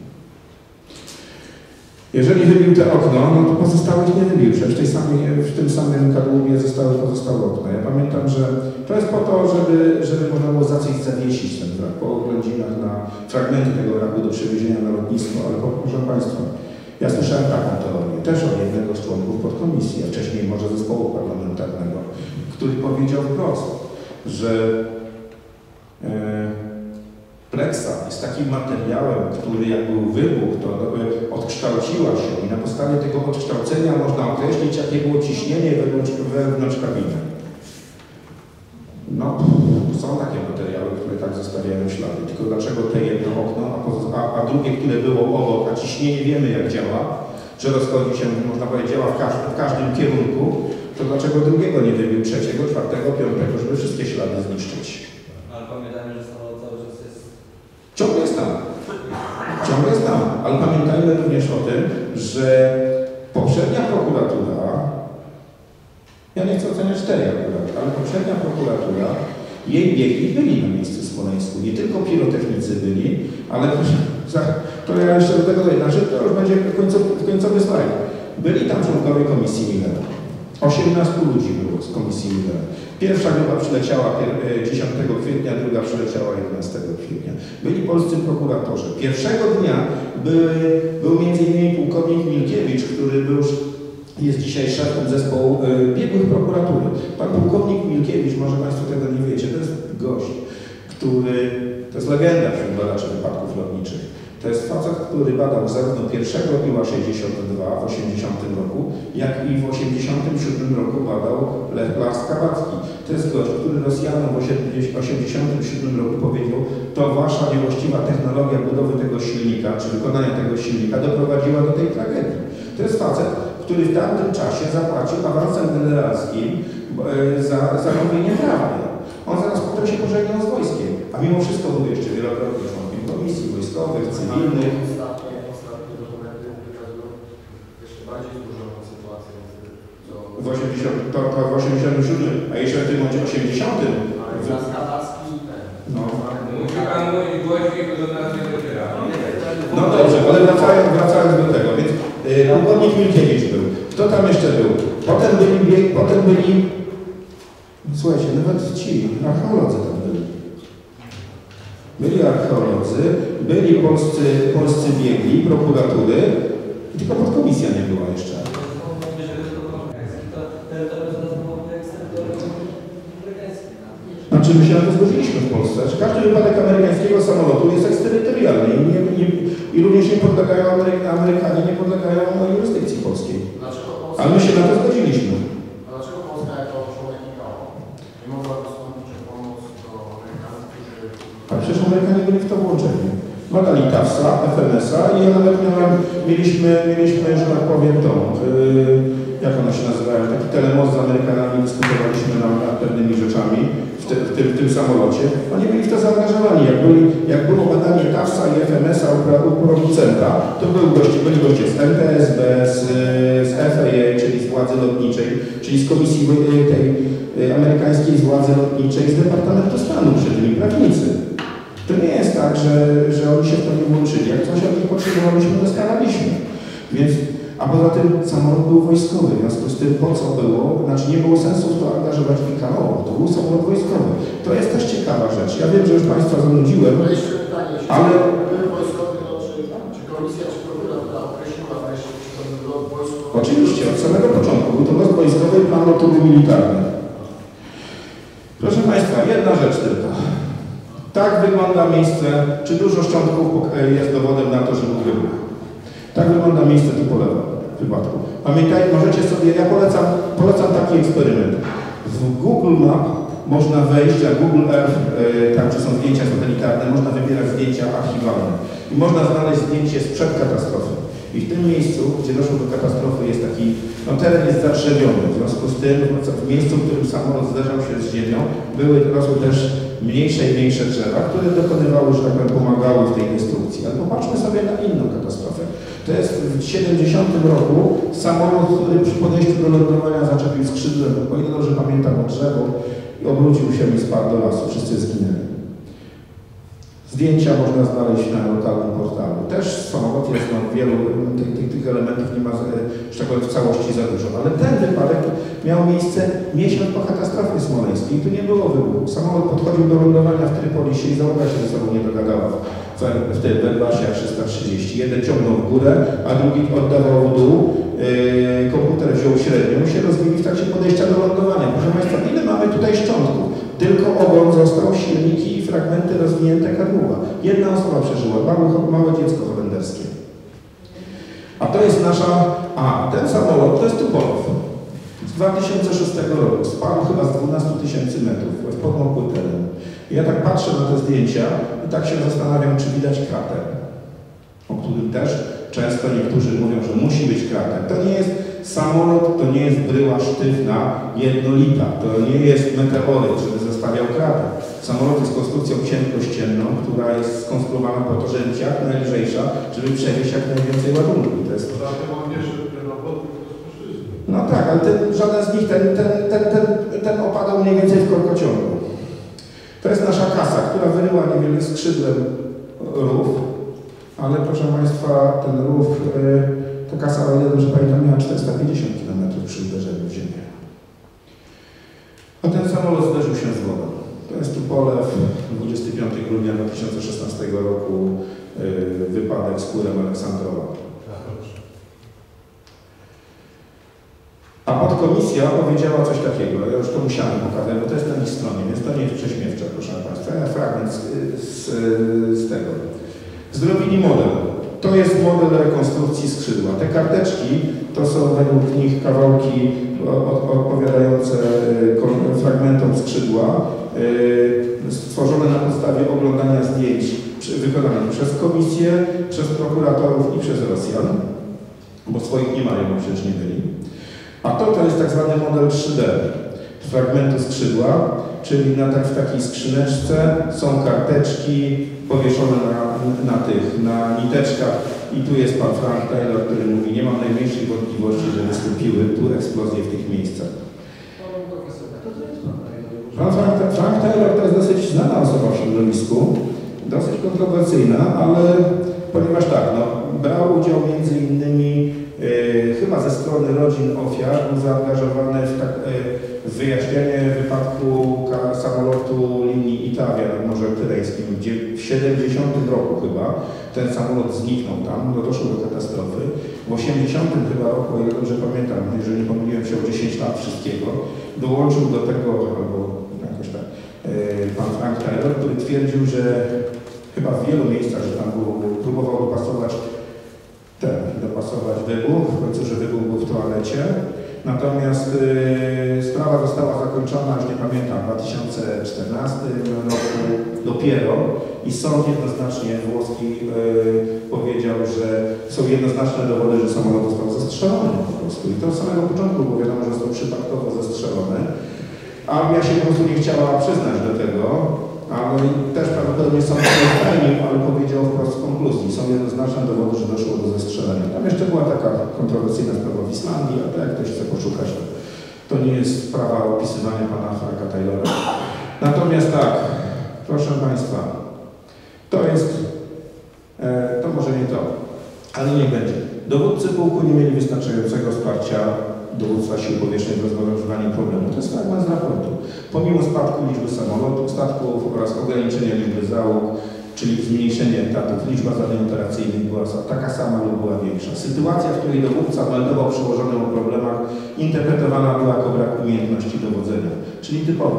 Jeżeli wybił te okno, no to pozostałych nie wybił. Przecież w, tej samej, w tym samym kadłubie zostały pozostałe okna. Ja pamiętam, że to jest po to, żeby, żeby można było za coś zawiesić ten wrak, po oględzinach na fragmenty tego wraku do przewiezienia na lotnisko, ale po, proszę Państwa, ja słyszałem taką teorię, też od jednego z członków podkomisji, a wcześniej może zespołu parlamentarnego, który powiedział wprost, że e, Pleksa jest takim materiałem, który jak był wybuch, to odkształciła się i na podstawie tego odkształcenia można określić, jakie było ciśnienie wewnątrz, wewnątrz kabiny. No, są takie materiały, które tak zostawiają ślady. Tylko dlaczego te jedno okno, a, a, a drugie, które było obok, a ciśnienie wiemy jak działa, że rozchodzi się, można powiedzieć, działa w każdym, w każdym kierunku, to dlaczego drugiego nie wybił, trzeciego, czwartego, piątego, żeby wszystkie ślady zniszczyć? Ale pamiętajmy, że samolot cały czas jest... Ciągle jest tam. Ciągle jest tam. Ale pamiętajmy również o tym, że poprzednia prokuratura, ja nie chcę oceniać tej akurat, ale poprzednia prokuratura, jej biegli byli na miejscu w Smoleńsku. Nie tylko pirotechnicy byli, ale to ja jeszcze do tego dojdę. Znaczy, to już będzie końcowy, końcowy slajd. Byli tam członkowie komisji Millera. osiemnastu ludzi było z komisji Millera. Pierwsza grupa przyleciała dziesiątego kwietnia, druga przyleciała jedenastego kwietnia. Byli polscy prokuratorzy. Pierwszego dnia były, był między innymi pułkownik Milkiewicz, który był, jest dzisiaj szefem zespołu y, biegłych prokuratury. Pan pułkownik Milkiewicz, może Państwo tego nie wiecie, to jest gość, który, to jest legenda wśród badaczy wypadków lotniczych. To jest facet, który badał zarówno pierwszego I Ł A sześćdziesiąt dwa w osiemdziesiątym roku, jak i w osiemdziesiątym siódmym roku badał Lech Blask-Kabacki. To jest gość, który Rosjanom w osiemdziesiątym siódmym roku powiedział, to wasza niewłaściwa technologia budowy tego silnika, czy wykonania tego silnika doprowadziła do tej tragedii. To jest facet, który w tamtym czasie zapłacił awansem generalskim za, za robienie prawdy. On zaraz potem się pożegnał z wojskiem, a mimo wszystko był jeszcze wielokrotnie członkiem komisji wojskowych, cywilnych. Ostatnie, ostatnie dokumenty wykazują jeszcze bardziej zburzoną sytuację. W osiemdziesiątym, to, to w osiemdziesiątym siódmym, a jeszcze w tym momencie osiemdziesiątym. Blask-Kabacki i ten. No. Musi Pan mówić głośniej, bo do nas nie dociera. No dobrze, ale wracając, wracając do tego, więc yy, pułkownik Milkiewicz był. Kto tam jeszcze był? Potem byli, potem byli, słuchajcie, nawet ci archeolodzy tam byli. Byli archeolodzy, byli polscy, polscy biegli, prokuratury, tylko podkomisja nie była jeszcze. Znaczy my się na to zgodziliśmy w Polsce. Znaczy, każdy wypadek amerykańskiego samolotu jest eksterytorialny i, nie, nie, i również nie podlegają, Amerykanie nie podlegają jurysdykcji polskiej. Ale my się na to zgodziliśmy. A dlaczego Polska jako członek I C A O nie mogła dostąpić o pomoc do Amerykanów, którzy... A przecież Amerykanie byli w to włączeni. Badali TAFSA, F M S A i ja nawet miałem, mieliśmy, mieliśmy, że tak powiem, tą, yy, jak one się nazywają, taki telemost z Amerykanami, dyskutowaliśmy nad, nad pewnymi rzeczami w, te, w, tym, w tym samolocie. Oni byli w to zaangażowani. Jak, byli, jak było badanie TAFSA i F M S A u, u producenta, to byli goście, byli goście z N T S B, z, z F A A, czyli z władzy lotniczej, czyli z komisji tej amerykańskiej z władzy lotniczej, z Departamentu Stanu, czyli prawnicy. To nie jest tak, że, że oni się w to nie włączyli. Jak coś od nich potrzebowaliśmy, to staraliśmy. Więc, a poza tym samolot był wojskowy, w związku z tym po co było, znaczy nie było sensu w to angażować I C A O, to był samolot wojskowy. To jest też ciekawa rzecz. Ja wiem, że już Państwa zanudziłem, To jeszcze pytanie, czy ale... były wojskowy, no, czy, czy komisja, czy prokuratura określiła wreszcie, czy to był lot wojskowy? Oczywiście, od samego początku był to lot wojskowy i plan lotu był militarny. Tak wygląda miejsce, czy dużo szczątków jest dowodem na to, że był wybuch. Tak wygląda miejsce tu po lewo w wypadku. Pamiętajcie, możecie sobie, ja polecam, polecam taki eksperyment. W Google Map można wejść, a Google Earth, yy, tam czy są zdjęcia satelitarne, można wybierać zdjęcia archiwalne. I można znaleźć zdjęcie sprzed katastrofy. I w tym miejscu, gdzie doszło do katastrofy, jest taki, no teren jest zatrzewiony. W związku z tym, w miejscu, w którym samolot zderzał się z ziemią, były, rosły też mniejsze i mniejsze drzewa, które dokonywały, że tak powiem, pomagały w tej destrukcji. Ale popatrzmy sobie na inną katastrofę. To jest w siedemdziesiątym roku samolot, który przy podejściu do lądowania zaczepił skrzydłem, o ile dobrze pamiętam, o drzewo i obrócił się i spadł do lasu. Wszyscy zginęli. Zdjęcia można znaleźć na lokalnym portalu. Też samolot jest, no, wielu tych, tych, tych elementów nie ma z czego w całości za dużo. Ale ten wypadek miał miejsce miesiąc po katastrofie smoleńskiej. Tu nie było wybuchu. Samolot podchodził do lądowania w Trypolisie i załoga się ze sobą nie dogadała w tej Belbasie trzysta trzydzieści. Jeden ciągnął w górę, a drugi oddawał w dół. Yy, komputer wziął średnią i się rozbili w trakcie podejścia do lądowania. Proszę Państwa, ile mamy tutaj szczątków? Tylko ogon został, silniki i fragmenty rozwinięte kadłuba. Jedna osoba przeżyła, małe, małe dziecko holenderskie. A to jest nasza... A, ten samolot to jest Tupolew. Z dwa tysiące szóstego roku. Spadł chyba z dwunastu tysięcy metrów w podmokły teren. I ja tak patrzę na te zdjęcia i tak się zastanawiam, czy widać krater, o którym też często niektórzy mówią, że musi być krater. To nie jest samolot, to nie jest bryła sztywna, jednolita. To nie jest meteoryt, żeby zostawiał krater. Samolot jest konstrukcją cienkościenną, która jest skonstruowana po to, żeby być jak najlżejsza, żeby przewieźć jak najwięcej ładunku. To jest... No tak, ale ten, żaden z nich, ten, ten, ten, ten, ten opadał mniej więcej w korkociągu. To jest nasza kasa, która wyryła niewiele skrzydłem rów, ale proszę Państwa, ten rów, yy, ta kasa, o ile dobrze pamiętam, miała czterysta pięćdziesiąt kilometrów przy uderzeniu w ziemię. A ten samolot zderzył się z wodą. To jest Tupolew, dwudziestego piątego grudnia dwa tysiące szesnastego roku, yy, wypadek z kurem Aleksandrowa. A podkomisja powiedziała coś takiego, ja już to musiałem pokazać, bo to jest na ich stronie, więc to nie jest prześmiewcze, proszę Państwa. Ja fragment z, z, z tego. Zrobili model. To jest model rekonstrukcji skrzydła. Te karteczki to są według nich kawałki odpowiadające fragmentom skrzydła, stworzone na podstawie oglądania zdjęć wykonanych przez komisję, przez prokuratorów i przez Rosjan, bo swoich nie mają, bo przecież nie byli. A to, to jest tak zwany model trzy D fragmentu skrzydła, czyli na, tak, w takiej skrzyneczce są karteczki powieszone na, na tych, na niteczkach i tu jest pan Frank Taylor, który mówi, nie mam najmniejszej wątpliwości, że wystąpiły tu eksplozje w tych miejscach. Pan Frank, Frank Taylor to jest dosyć znana osoba w środowisku, dosyć kontrowersyjna, ale ponieważ tak, no, brał udział między innymi Yy, chyba ze strony rodzin ofiar, był zaangażowany w, tak, yy, w wyjaśnienie wypadku samolotu linii Itavia nad Morzem Tyreńskim, gdzie w siedemdziesiątym roku chyba ten samolot zniknął tam, no doszło do katastrofy. W osiemdziesiątym chyba roku, o ile dobrze pamiętam, jeżeli nie pomyliłem się o dziesięć lat wszystkiego, dołączył do tego, albo jakoś tak, yy, pan Frank Taylor, który twierdził, że chyba w wielu miejscach, że tam był, próbował dopasować ten, dopasować wybuch, w końcu, że wybuch był w toalecie. Natomiast yy, sprawa została zakończona, już nie pamiętam, w dwa tysiące czternastym roku dopiero i sąd jednoznacznie włoski yy, powiedział, że są jednoznaczne dowody, że samolot został zestrzelony po prostu. I to od samego początku było wiadomo, że został przypadkowo zestrzelony. Armia się po prostu nie chciała przyznać do tego, ale też prawdopodobnie sąd nie spełnił, ale powiedział wprost w konkluzji. Są jednoznaczne dowody, że doszło do zestrzelenia. Tam jeszcze była taka kontrowersyjna sprawa w Islandii, ale to jak ktoś chce poszukać, to, to nie jest sprawa opisywania pana Franka Taylora. Natomiast tak, proszę Państwa, to jest, e, to może nie to, ale niech będzie. Dowódcy pułku nie mieli wystarczającego wsparcia dowództwa sił powietrznych w rozwiązywaniu problemu. To jest fragment z raportu. Pomimo spadku liczby samolotów, statków oraz ograniczenia liczby załóg, czyli zmniejszenie etatów, liczba zadań operacyjnych była taka sama lub była większa. Sytuacja, w której dowódca meldował przełożonym o problemach, interpretowana była jako brak umiejętności dowodzenia, czyli typowo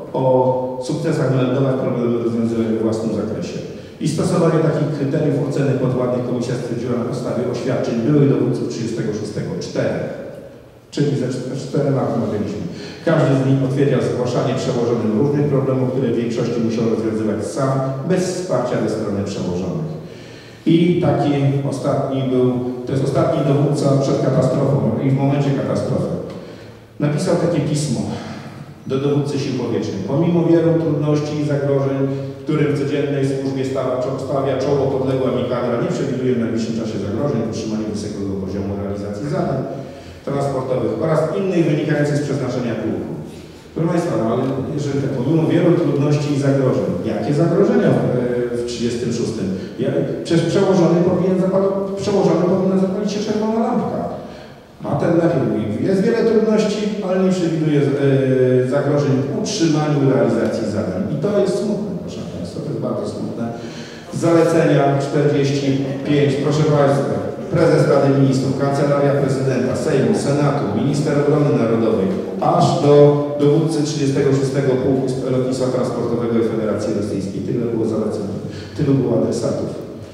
o sukcesach meldowych problemy rozwiązywać we własnym zakresie. I stosowanie takich kryteriów oceny podwładnych komisja stwierdziła na podstawie oświadczeń byłych dowódców trzydziestego szóstego. Czterech. Czyli ze czterema rozmawialiśmy. Każdy z nich potwierdzał zgłaszanie przełożonym różnych problemów, które w większości musiał rozwiązywać sam, bez wsparcia ze strony przełożonych. I taki ostatni był, to jest ostatni dowódca przed katastrofą i w momencie katastrofy. Napisał takie pismo do dowódcy sił powietrznych. Pomimo wielu trudności i zagrożeń, którym w codziennej służbie stawia, stawia czoło podległa mi kadra, nie przewiduje w najbliższym czasie zagrożeń w utrzymaniu wysokiego poziomu realizacji zadań transportowych oraz innych wynikających z przeznaczenia pułku. Proszę Państwa, no ale jeżeli tak, pomimo wielu trudności i zagrożeń, jakie zagrożenia w, w trzydziestym szóstym? Ja, przez przełożony powinien zapalić, przełożony powinna zapalić się czerwona lampka. A ten najpierw mówi, jest wiele trudności, ale nie przewiduje e, zagrożeń w utrzymaniu realizacji zadań. I to jest smutne, proszę Państwa, to jest bardzo smutne. Zalecenia czterdzieści pięć, proszę Państwa, prezes Rady Ministrów, Kancelaria Prezydenta, Sejmu, Senatu, minister obrony narodowej, aż do dowódcy trzydziestego szóstego Pułku Lotnictwa Transportowego i Federacji Rosyjskiej. Tyle było zaleceń, tylu było adresatów.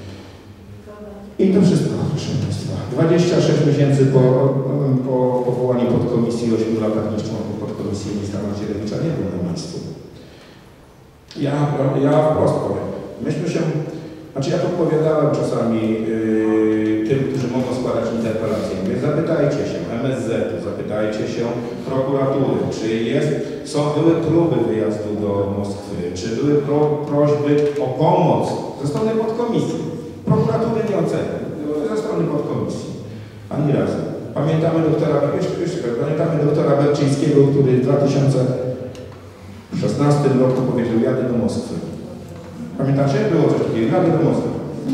I to wszystko, proszę Państwa. dwadzieścia sześć miesięcy po, po powołaniu podkomisji, ośmiu latach niż członków podkomisji ministra Macierewicza nie było na miejscu. Ja, ja wprost powiem. Myśmy się, znaczy ja podpowiadałem czasami yy, tym, którzy mogą składać interpelacje. Mówię, zapytajcie się M S Z-u, zapytajcie się prokuratury, czy jest, są, były próby wyjazdu do Moskwy, czy były pro, prośby o pomoc ze strony podkomisji. Prokuratury nie ocenią, ze strony podkomisji. Ani razu. Pamiętamy doktora, jeszcze, jeszcze, pamiętamy doktora Berczyńskiego, który w dwa tysiące szesnastym roku powiedział, jadę do Moskwy. Pamiętacie? Było coś takiego, jadę do Moskwy.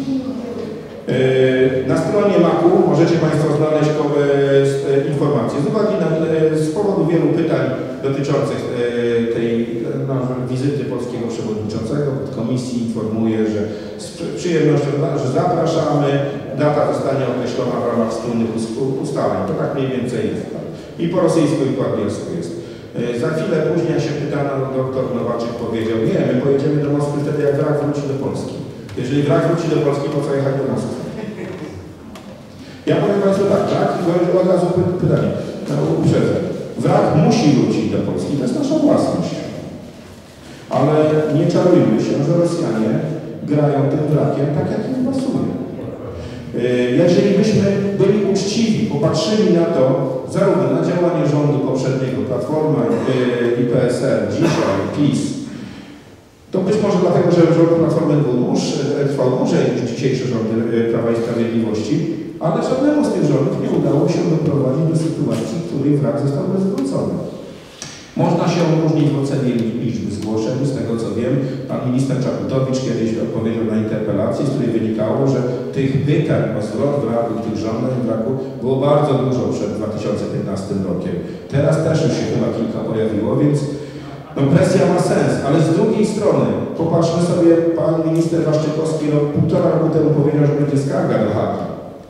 Yy, na stronie maku możecie Państwo znaleźć yy, informacje. Z uwagi na, yy, z powodu wielu pytań dotyczących yy, tej no, wizyty polskiego przewodniczącego podkomisji informuję, że z przyjemnością, że zapraszamy, data zostanie określona w ramach wspólnych ustaleń. To tak mniej więcej jest. I po rosyjsku, i po angielsku jest. Yy, za chwilę później się pytano, doktor Nowaczyk powiedział, nie, my pojedziemy do Moskwy wtedy, jak wrak wróci do Polski. Jeżeli wrak wróci do Polski, po co jechać do Moskwy? Ja powiem Państwu tak, tak? I od razu pytanie, no, uprzedzę. Wrak musi wrócić do Polski, to jest nasza własność. Ale nie czarujmy się, że Rosjanie grają tym wrakiem tak, jak im pasuje. Jeżeli byśmy byli uczciwi, popatrzyli na to, zarówno na działanie rządu poprzedniego, Platforma i P S L, dzisiaj PiS, to być może dlatego, że rząd Platformy trwał dłużej niż dzisiejsze rządy Prawa i Sprawiedliwości, ale żadnemu z tych rządów nie udało się doprowadzić do sytuacji, w której wrak został zwrócony. Można się różnić w ocenie liczby zgłoszeń. Z tego co wiem, pan minister Czaputowicz kiedyś odpowiedział na interpelację, z której wynikało, że tych pytań o zwrot wraku, tych żądań wraku było bardzo dużo przed dwa tysiące piętnastym rokiem. Teraz też już się chyba kilka pojawiło, więc no, presja ma sens, ale z drugiej strony, popatrzmy sobie, pan minister Waszczykowski no, półtora roku temu powiedział, że będzie skarga do Hagi.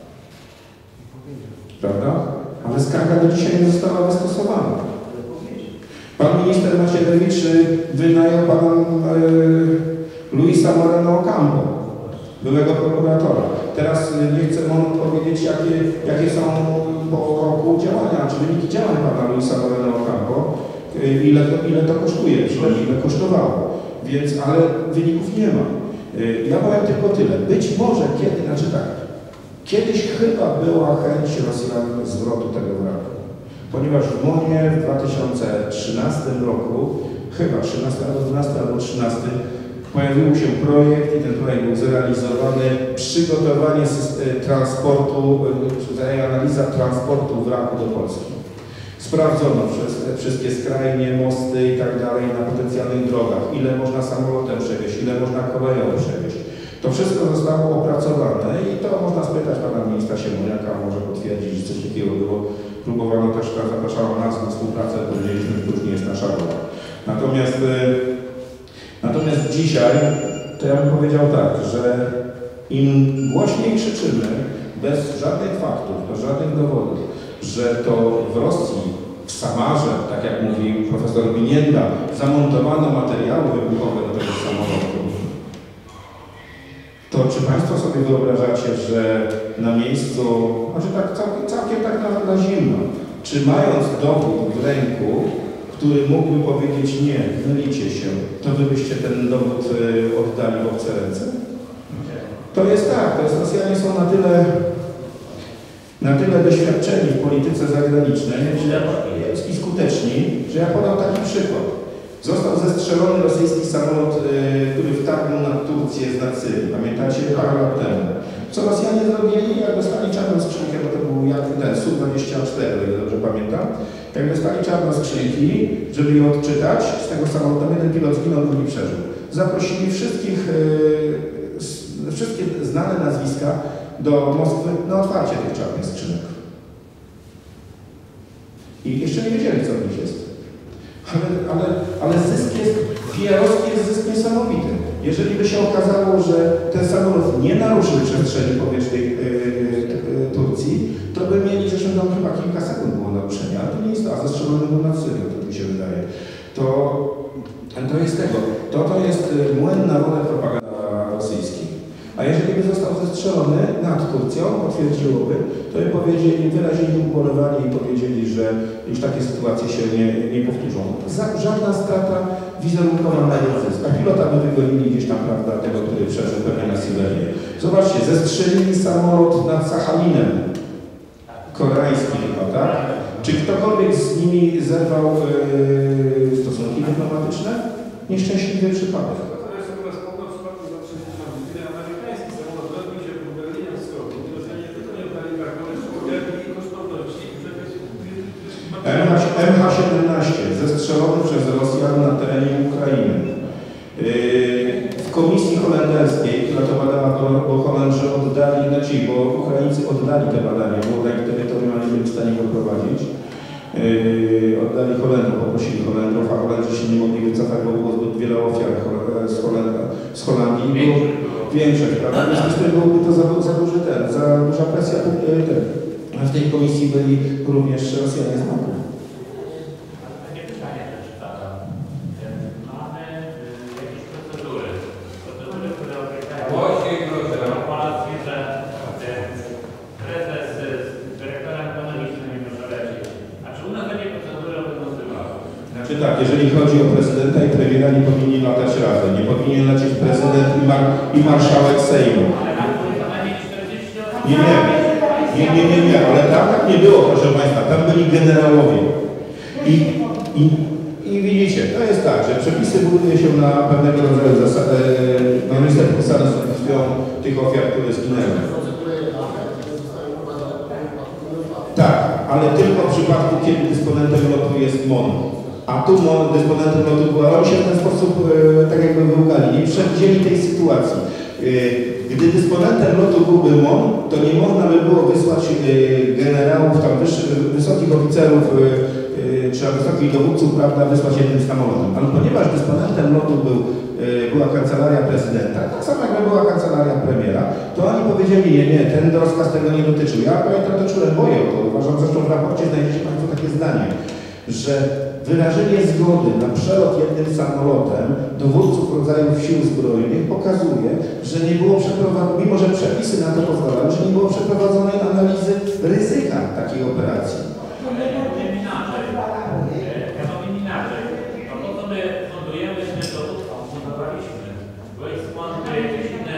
Prawda? Ale skarga do dzisiaj nie została wystosowana. Pan minister Macierewicz wynajął pana e, Luisa Moreno Ocampo, byłego prokuratora. Teraz nie chcę mu powiedzieć, jakie, jakie są po roku działania, czy wyniki działań pana Luisa Moreno Ocampo, ile to, ile to kosztuje, przynajmniej ile kosztowało. Więc, ale wyników nie ma. Ja powiem tylko tyle. Być może kiedy, znaczy tak, kiedyś chyba była chęć Rosjan zwrotu tego wraku. Ponieważ w Monie w dwa tysiące trzynastym roku, chyba trzynastym albo dwunastym albo trzynastym, pojawił się projekt i ten projekt był zrealizowany, przygotowanie transportu, analiza transportu wraku do Polski. Sprawdzono przez wszystkie skrajnie, mosty i tak dalej na potencjalnych drogach, ile można samolotem przewieźć, ile można koleją przewieźć. To wszystko zostało opracowane i to można spytać pana ministra Siemoniaka, może potwierdzić, że coś takiego było. Próbowano też, zapraszano nas na współpracę, powiedzieliśmy, że to już nie jest nasza rola. Natomiast, natomiast dzisiaj, to ja bym powiedział tak, że im głośniej krzyczymy, bez żadnych faktów, bez żadnych dowodów, że to w Rosji w Samarze, tak jak mówił profesor Binienda, zamontowano materiały wybuchowe do tego samolotu, to czy Państwo sobie wyobrażacie, że na miejscu, znaczy tak całkiem, całkiem tak na, na zimno, czy mając dowód w ręku, który mógłby powiedzieć nie, mylicie się, to wy byście ten dowód y, oddali w obce ręce? To jest tak, to jest, Rosjanie są na tyle, na tyle doświadczeni w polityce zagranicznej że, i skuteczni, że ja podam taki przykład. Został zestrzelony rosyjski samolot, y, który wtargnął na Turcję z nad Syrii. Pamiętacie? Parę lat temu. Co Rosjanie zrobili? Jak dostali czarną skrzynkę, bo to był jak ten S U dwadzieścia cztery, o ile dobrze pamiętam. Jak dostali czarne skrzynki, żeby je odczytać, z tego samolotu jeden pilot zginął, drugi przeżył. Zaprosili wszystkich, y, wszystkie znane nazwiska do Moskwy na otwarcie tych czarnych skrzynek. I jeszcze nie wiedzieli, co w nich jest. Ale, ale, ale zysk jest, P R owski jest zysk niesamowity. Jeżeli by się okazało, że ten samolot nie naruszył przestrzeni powietrznej yy, yy, Turcji, to by mieli, zresztą tam chyba kilka sekund było naruszenia, ale to nie jest to, a zastrzelony był nad Syrią, to mi się wydaje. To, to jest tego, to, to jest młyn na wodę propaganda rosyjskiej. A jeżeli by został zestrzelony nad Turcją, potwierdziłoby, to by powiedzieli, wyrazili ubolewanie i powiedzieli, że już takie sytuacje się nie, nie powtórzą. Za, żadna strata wizerunkowa na zysk. A pilota by wygonili gdzieś tam, prawda, tego, który przeżył pewnie na Syberię. Zobaczcie, zestrzelili samolot nad Sachalinem. Koreański chyba, tak? Czy ktokolwiek z nimi zerwał yy, stosunki dyplomatyczne? Nieszczęśliwy przypadek. M H siedemnaście zestrzelony przez Rosjan na terenie Ukrainy. W komisji holenderskiej, która to badała, bo Holendrzy oddali, znaczy, bo Ukraińcy oddali te badania, bo jak terytorium nie byli w stanie go prowadzić. Oddali Holendrów, poprosili Holendrów, a Holendrzy się nie mogli wycofać, bo było zbyt wiele ofiar z, Holenda, z Holandii. Było większość, prawda? W związku z tym byłby to za, za duży ten, za duża presja ten. W tej komisji byli również Rosjanie z boku. Tak, jeżeli chodzi o prezydenta i premiera, nie powinni latać razem. Nie powinien lecieć prezydent i, mar i marszałek Sejmu. Nie, nie, nie, nie, nie, nie, ale tam tak nie było, proszę Państwa. Tam byli generałowie. I, i, i widzicie, to jest tak, że przepisy buduje się na pewnego rodzaju zasadę, no niestety zasady z krwią tych ofiar, które zginęły. Tak, ale tylko w przypadku, kiedy dysponentem lotu jest M O N. A tu dysponentem lotu była, oni się w ten sposób e, tak jakby wyłgali, nie przewidzieli tej sytuacji. E, gdy dysponentem lotu byłby M O N, to nie można by było wysłać e, generałów, tam wyższych, wysokich oficerów, e, e, czy wysokich dowódców, prawda, wysłać jednym samolotem. Ale ponieważ dysponentem lotu był, e, była kancelaria prezydenta, tak samo jakby była kancelaria premiera, to oni powiedzieli, nie, nie, ten rozkaz tego nie dotyczył. Ja pamiętam, to czułem boję, to uważam, zresztą w raporcie znajdziecie Państwo takie zdanie, że wyrażenie zgody na przelot jednym samolotem dowódców rodzajów sił zbrojnych pokazuje, że nie było przeprowadzonej, mimo że przepisy na to pozwalały, że nie było przeprowadzonej analizy ryzyka takiej operacji. Ja powiem inaczej. Ja powiem inaczej. No to, co my fundujemy, my dowódcom fundowaliśmy, bo jest skąd jakieś inne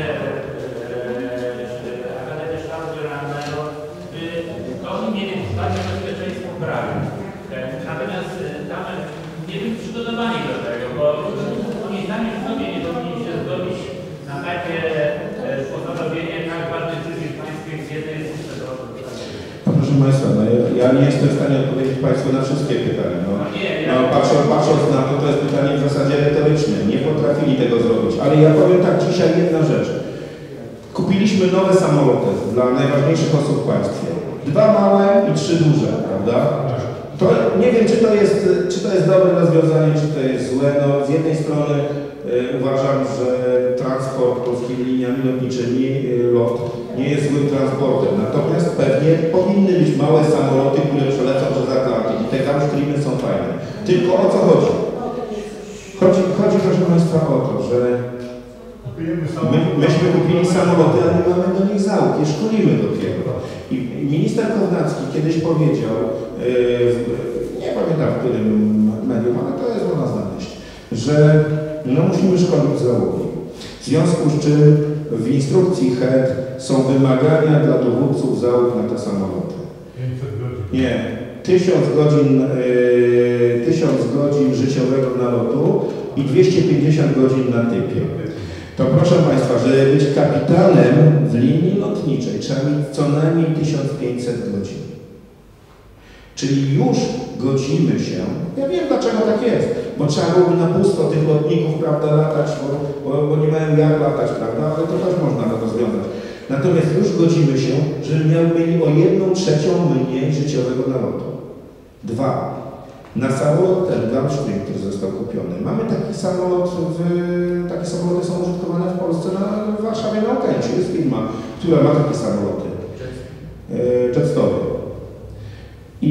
Akademie Sztabu Generalnego, to oni mieli ustawę o bezpieczeństwie w prawie. Natomiast tam nie byli przygotowani do tego, bo oni sami w sobie nie powinni się zgodzić na takie postanowienie tak ważnych decyzji w państwie, gdzie to jest tego. No proszę Państwa, no ja, ja nie jestem w stanie odpowiedzieć Państwu na wszystkie pytania. No, no, patrząc, patrząc na to, to jest pytanie w zasadzie retoryczne. Nie potrafili tego zrobić. Ale ja powiem tak dzisiaj jedna rzecz. Kupiliśmy nowe samoloty dla najważniejszych osób w państwie. Dwa małe i trzy duże, prawda? To nie wiem, czy to jest, czy to jest dobre rozwiązanie, czy to jest złe. No, z jednej strony y, uważam, że transport polskimi liniami lotniczymi, y, lot, nie jest złym transportem. Natomiast pewnie powinny być małe samoloty, które przelecą przez Atlantyk. I te Gulfstreamy są fajne. Tylko o co chodzi? Chodzi, chodzi proszę Państwa o to, że my, myśmy kupili samoloty, ale nie mamy do nich załóg, je szkolimy dopiero. I minister Kownacki kiedyś powiedział, yy, nie pamiętam w którym medium, ale to jest można znaleźć, że no musimy szkolić załogi. W związku z czym w instrukcji H E D są wymagania dla dowódców załóg na te samoloty. Nie, tysiąc godzin, yy, tysiąc godzin życiowego nalotu i dwieście pięćdziesiąt godzin na typie. To proszę Państwa, żeby być kapitanem w linii lotniczej trzeba mieć co najmniej tysiąc pięćset godzin. Czyli już godzimy się, ja wiem dlaczego tak jest, bo trzeba byłoby na pusto tych lotników, prawda, latać, bo, bo, bo nie mają jak latać, prawda, ale to też można rozwiązać. Natomiast już godzimy się, żeby mieli o jedną trzecią mniej życiowego nalotu. Dwa. Na samolot ten Gulfstream, który został kupiony. Mamy taki samolot, w, takie samoloty są użytkowane w Polsce, na w Warszawie na Okęciu. Jest firma, która ma takie samoloty. Jetstory. I,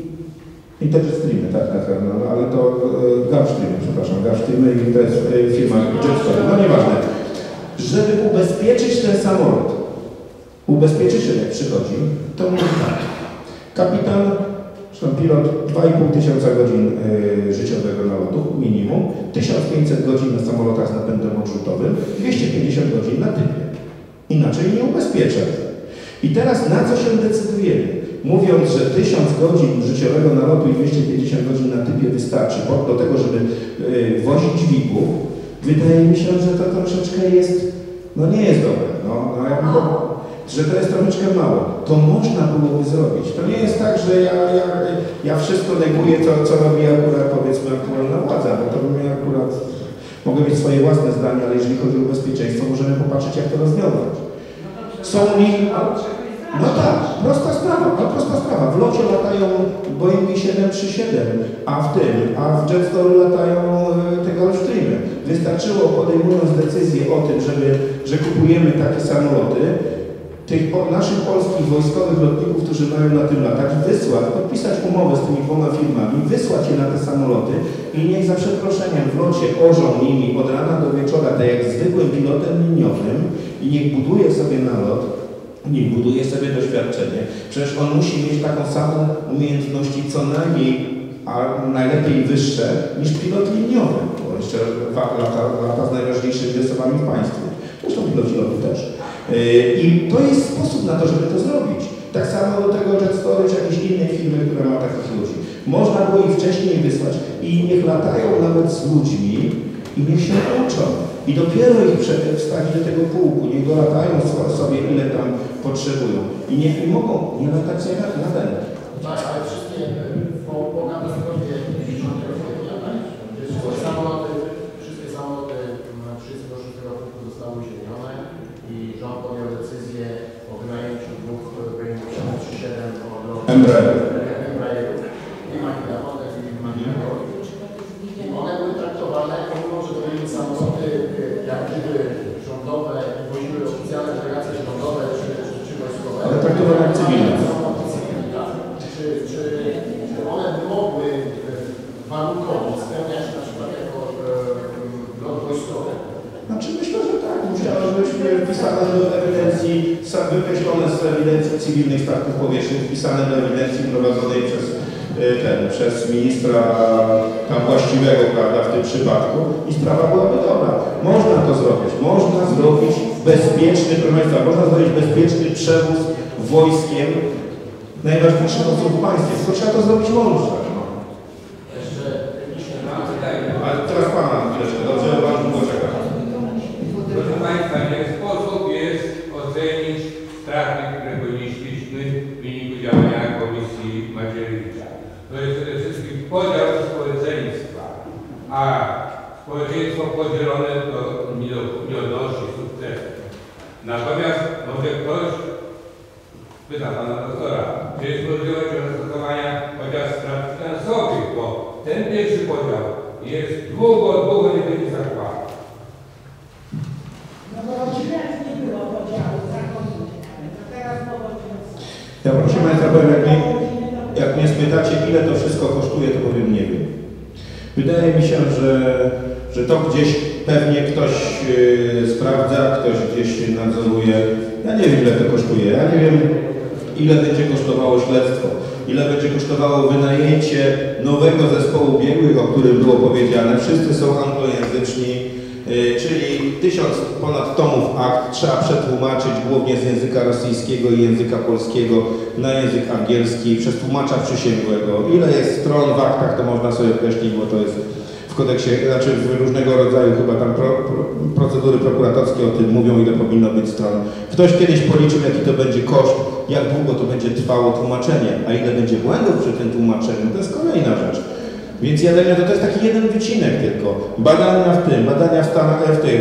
i te Jetstreamy, tak, tak, no, ale to e, Gulfstreamy, przepraszam, Gulfstreamy i to jest e, firma Jetstory. No nieważne. Żeby ubezpieczyć ten samolot, ubezpieczyciel jak przychodzi, to mówi tak. Kapitan, zresztą pilot, dwa i pół tysiąca godzin y, życiowego nalotu, minimum, tysiąc pięćset godzin na samolotach z napędem odrzutowym, dwieście pięćdziesiąt godzin na typie. Inaczej nie ubezpiecza. I teraz na co się decydujemy? Mówiąc, że tysiąc godzin życiowego nalotu i dwieście pięćdziesiąt godzin na typie wystarczy do tego, żeby y, wozić dźwigów, wydaje mi się, że to troszeczkę jest, no nie jest dobre. No, no ja bym to, że to jest troszeczkę mało. To można byłoby zrobić. To nie jest tak, że ja, ja, ja wszystko neguję, to, co robi akurat, powiedzmy, aktualna władza, bo to bym akurat, mogę mieć swoje własne zdanie, ale jeżeli chodzi o bezpieczeństwo, możemy popatrzeć, jak to rozwiązać. Są linii... No tak, prosta sprawa, no prosta sprawa. W locie latają Boeingi siedem trzy siedem, a w tym, a w Jetstory latają te Gulfstreamy. Wystarczyło, podejmując decyzję o tym, żeby, że kupujemy takie samoloty, tych po, naszych polskich wojskowych lotników, którzy mają na tym latać, wysłać, podpisać umowę z tymi dwoma firmami, wysłać je na te samoloty i niech za przeproszeniem w locie orzą nimi od rana do wieczora, tak jak zwykłym pilotem liniowym i niech buduje sobie nalot, niech buduje sobie doświadczenie. Przecież on musi mieć taką samą umiejętności co najmniej, a najlepiej wyższe niż pilot liniowy, bo jeszcze lata, lata z najważniejszymi osobami w państwie. Zresztą piloci lotu też. I to jest sposób na to, żeby to zrobić. Tak samo do tego Jetstory czy jakiejś innej firmy, która ma takich ludzi. Można było ich wcześniej wysłać i niech latają nawet z ludźmi i niech się uczą. I dopiero ich wstawić do tego pułku, niech dolatają sobie ile tam potrzebują. I niech nie mogą nie latać na ten. Tak, ale wszystkie po, po katastrofie dziewięćdziesiątego kwietnia, tak? Wszystkie samoloty, wszystkie samoloty trzydziestego szóstego roku zostały uziemione i rząd podjął decyzję o wynajęciu dwóch Boeingów siedem trzy siedem od Embraerów i Machiavelli i Machiavelli. I one były traktowane, pomimo że to były samoloty jak gdyby rządowe i woziły oficjalne delegacje rządowe czy, czy, czy wojskowe. Ale traktowane jak cywilne. Czy, czy, czy one by mogły warunkowo spełniać na przykład jako lot wojskowy? Znaczy myślę, że tak. Musiały być wpisane do ewidencji, wykreślone z ewidencji cywilnych statków powietrznych, wpisane do ewidencji prowadzonej przez ten, przez ministra tam właściwego, prawda, w tym przypadku i sprawa byłaby dobra. Można to zrobić. Można zrobić bezpieczny, proszę Państwa, można zrobić bezpieczny przewóz wojskiem najważniejszych osób w państwie. Tylko trzeba to zrobić mądrze. Jeszcze technicznie. Ale teraz Pana chwileczkę, dobrze? Pan długo czeka. Proszę Państwa, nie sposób jest ocenić straty, które ponieśliśmy w wyniku działania Komisji Macierewicza. To jest przede wszystkim podział społeczeństwa, a społeczeństwo podzielone to nie, nie odnosi sukcesu. Natomiast może ktoś pyta Pana doktora, czy jest możliwość zastosowania chociaż strat finansowych, bo ten pierwszy podział jest długo, długo nie będzie zakładał. No bo nie było podziału zakonniczych, to teraz mowa. Ja proszę Państwa, powiem, jak, mi, jak Jak mnie spytacie, ile to wszystko kosztuje, to powiem nie wiem. Wydaje mi się, że, że to gdzieś pewnie ktoś yy, sprawdza, ktoś gdzieś nadzoruje. Ja nie wiem, ile to kosztuje. Ja nie wiem, ile będzie kosztowało śledztwo, ile będzie kosztowało wynajęcie nowego zespołu biegłych, o którym było powiedziane. Wszyscy są anglojęzyczni, yy, czyli tysiąc ponad tomów akt trzeba przetłumaczyć głównie z języka rosyjskiego i języka polskiego na język angielski przez tłumacza przysięgłego. Ile jest stron w aktach, to można sobie określić, bo to jest w kodeksie, znaczy w różnego rodzaju chyba tam pro, pro, procedury prokuratorskie o tym mówią, ile powinno być stron. Ktoś kiedyś policzył, jaki to będzie koszt, jak długo to będzie trwało tłumaczenie, a ile będzie błędów przy tym tłumaczeniu, to jest kolejna rzecz. Więc ja to, to jest taki jeden wycinek tylko. Badania w tym, badania w Stanach, w, tej, w,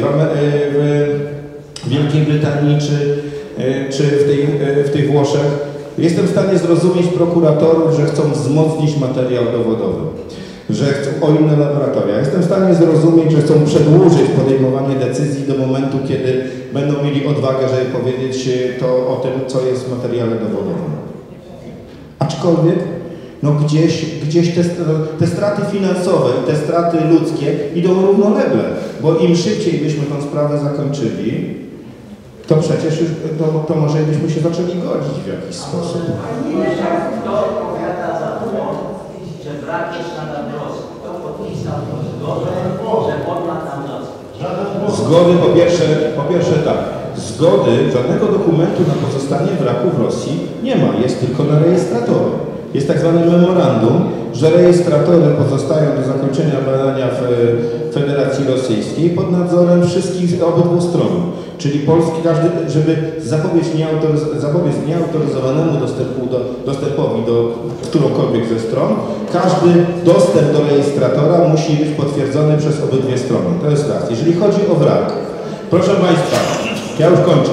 w Wielkiej Brytanii czy, czy w, tej, w tych Włoszech. Jestem w stanie zrozumieć prokuratorów, że chcą wzmocnić materiał dowodowy, że chcą o inne laboratoria. Jestem w stanie zrozumieć, że chcą przedłużyć podejmowanie decyzji do momentu, kiedy będą mieli odwagę, żeby powiedzieć to o tym, co jest w materiale dowodowym. Aczkolwiek no gdzieś, gdzieś te, te straty finansowe i te straty ludzkie idą równolegle, bo im szybciej byśmy tą sprawę zakończyli, to przecież już, to, to może byśmy się zaczęli godzić w jakiś sposób. Kto odpowiada za to, że brak jest nadal wzrostu? Kto podpisał tę zgodę, że można tam dostać? Zgody po pierwsze, po pierwsze tak. Zgody, żadnego dokumentu na pozostanie wraku w Rosji nie ma, jest tylko na rejestratorze. Jest tak zwane memorandum, że rejestratory pozostają do zakończenia badania w Federacji Rosyjskiej pod nadzorem wszystkich obydwu stron. Czyli Polski, każdy, żeby zapobiec, nieautoryz zapobiec nieautoryzowanemu dostępu do, dostępowi do którąkolwiek ze stron, każdy dostęp do rejestratora musi być potwierdzony przez obydwie strony. To jest raz. Jeżeli chodzi o wrak, proszę Państwa, ja już kończę.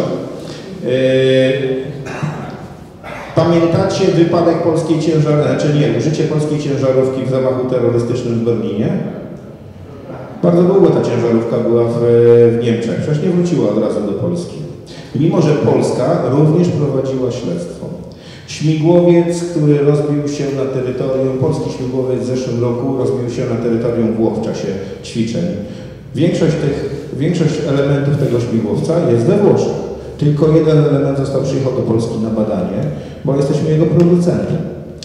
Yy, Pamiętacie wypadek polskiej ciężarówki, czy nie, użycie polskiej ciężarówki w zamachu terrorystycznym w Berlinie? Bardzo długo ta ciężarówka była w, w Niemczech, przecież nie wróciła od razu do Polski. Mimo że Polska również prowadziła śledztwo. Śmigłowiec, który rozbił się na terytorium, polski śmigłowiec w zeszłym roku rozbił się na terytorium Włoch w czasie ćwiczeń. Większość, tych, większość elementów tego śmigłowca jest we Włoszech. Tylko jeden element został przyjechał do Polski na badanie, bo jesteśmy jego producentem.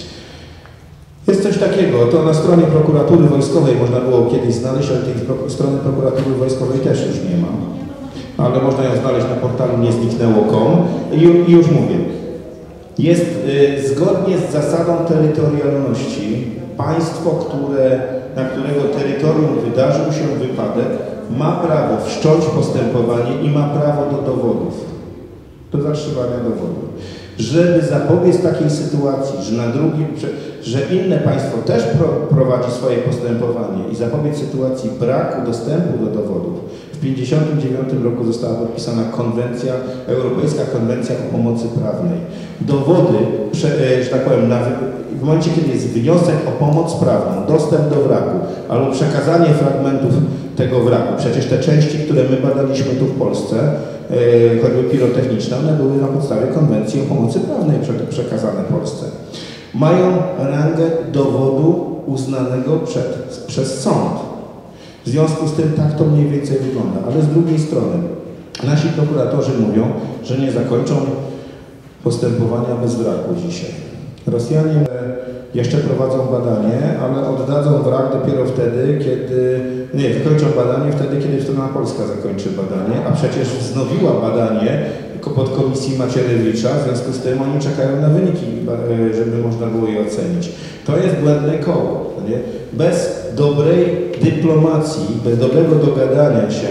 Jest coś takiego, to na stronie prokuratury wojskowej można było kiedyś znaleźć, ale tej pro, strony prokuratury wojskowej też już nie ma. Ale można ją znaleźć na portalu niezniknęło kropka com i, i już mówię. Jest y, zgodnie z zasadą terytorialności państwo, które, na którego terytorium wydarzył się wypadek, ma prawo wszcząć postępowanie i ma prawo do dowodów. Do zatrzymania dowodów. Żeby zapobiec takiej sytuacji, że na drugim, że inne państwo też pro, prowadzi swoje postępowanie i zapobiec sytuacji braku dostępu do dowodów, w tysiąc dziewięćset pięćdziesiątym dziewiątym roku została podpisana konwencja, Europejska Konwencja o Pomocy Prawnej. Dowody, że tak powiem, na, w momencie, kiedy jest wniosek o pomoc prawną, dostęp do wraku albo przekazanie fragmentów tego wraku, przecież te części, które my badaliśmy tu w Polsce, Yy, choćby pirotechniczne, one były na podstawie konwencji o pomocy prawnej przekazane Polsce. Mają rangę dowodu uznanego przed, przez sąd. W związku z tym tak to mniej więcej wygląda. Ale z drugiej strony nasi prokuratorzy mówią, że nie zakończą postępowania bez wraku dzisiaj. Rosjanie jeszcze prowadzą badanie, ale oddadzą wrak dopiero wtedy, kiedy... Nie, wykończą badanie wtedy, kiedy strona polska zakończy badanie, a przecież wznowiła badanie podkomisji Macierewicza, w związku z tym oni czekają na wyniki, żeby można było je ocenić. To jest błędne koło. Nie? Bez dobrej dyplomacji, bez dobrego dogadania się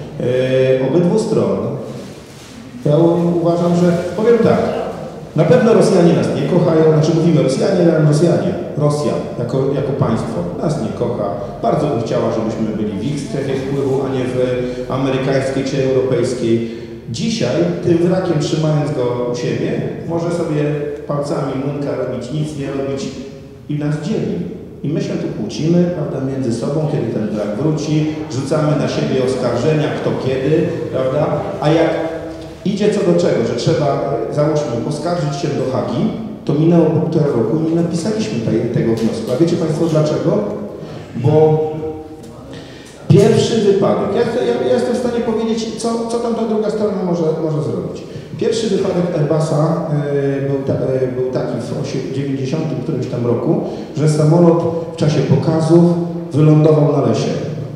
yy, obydwu stron, ja uważam, że... Powiem tak, na pewno Rosjanie nas nie kochają, znaczy mówimy Rosjanie, ale Rosjanie, Rosja jako, jako państwo nas nie kocha. Bardzo by chciała, żebyśmy byli w ich strefie wpływu, a nie w amerykańskiej czy europejskiej. Dzisiaj tym wrakiem, trzymając go u siebie, może sobie palcami munka robić, nic nie robić i nas dzieli. I my się tu kłócimy, prawda, między sobą, kiedy ten wrak wróci, rzucamy na siebie oskarżenia, kto kiedy, prawda, a jak idzie co do czego, że trzeba, załóżmy, poskarżyć się do Hagi, to minęło półtora roku i nie napisaliśmy tej, tego wniosku. A wiecie Państwo dlaczego? Bo pierwszy wypadek, ja, ja, ja jestem w stanie powiedzieć, co, co tam ta druga strona może, może zrobić. Pierwszy wypadek Airbusa y, był, ta, y, był taki w dziewięćdziesiątym którymś tam roku, że samolot w czasie pokazów wylądował na lesie.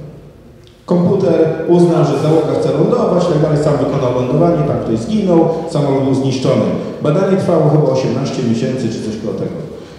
Komputer uznał, że załoga chce lądować, tak dalej, sam wykonał lądowanie, tam ktoś zginął, samolot był zniszczony. Badanie trwało chyba osiemnaście miesięcy czy coś koło tego.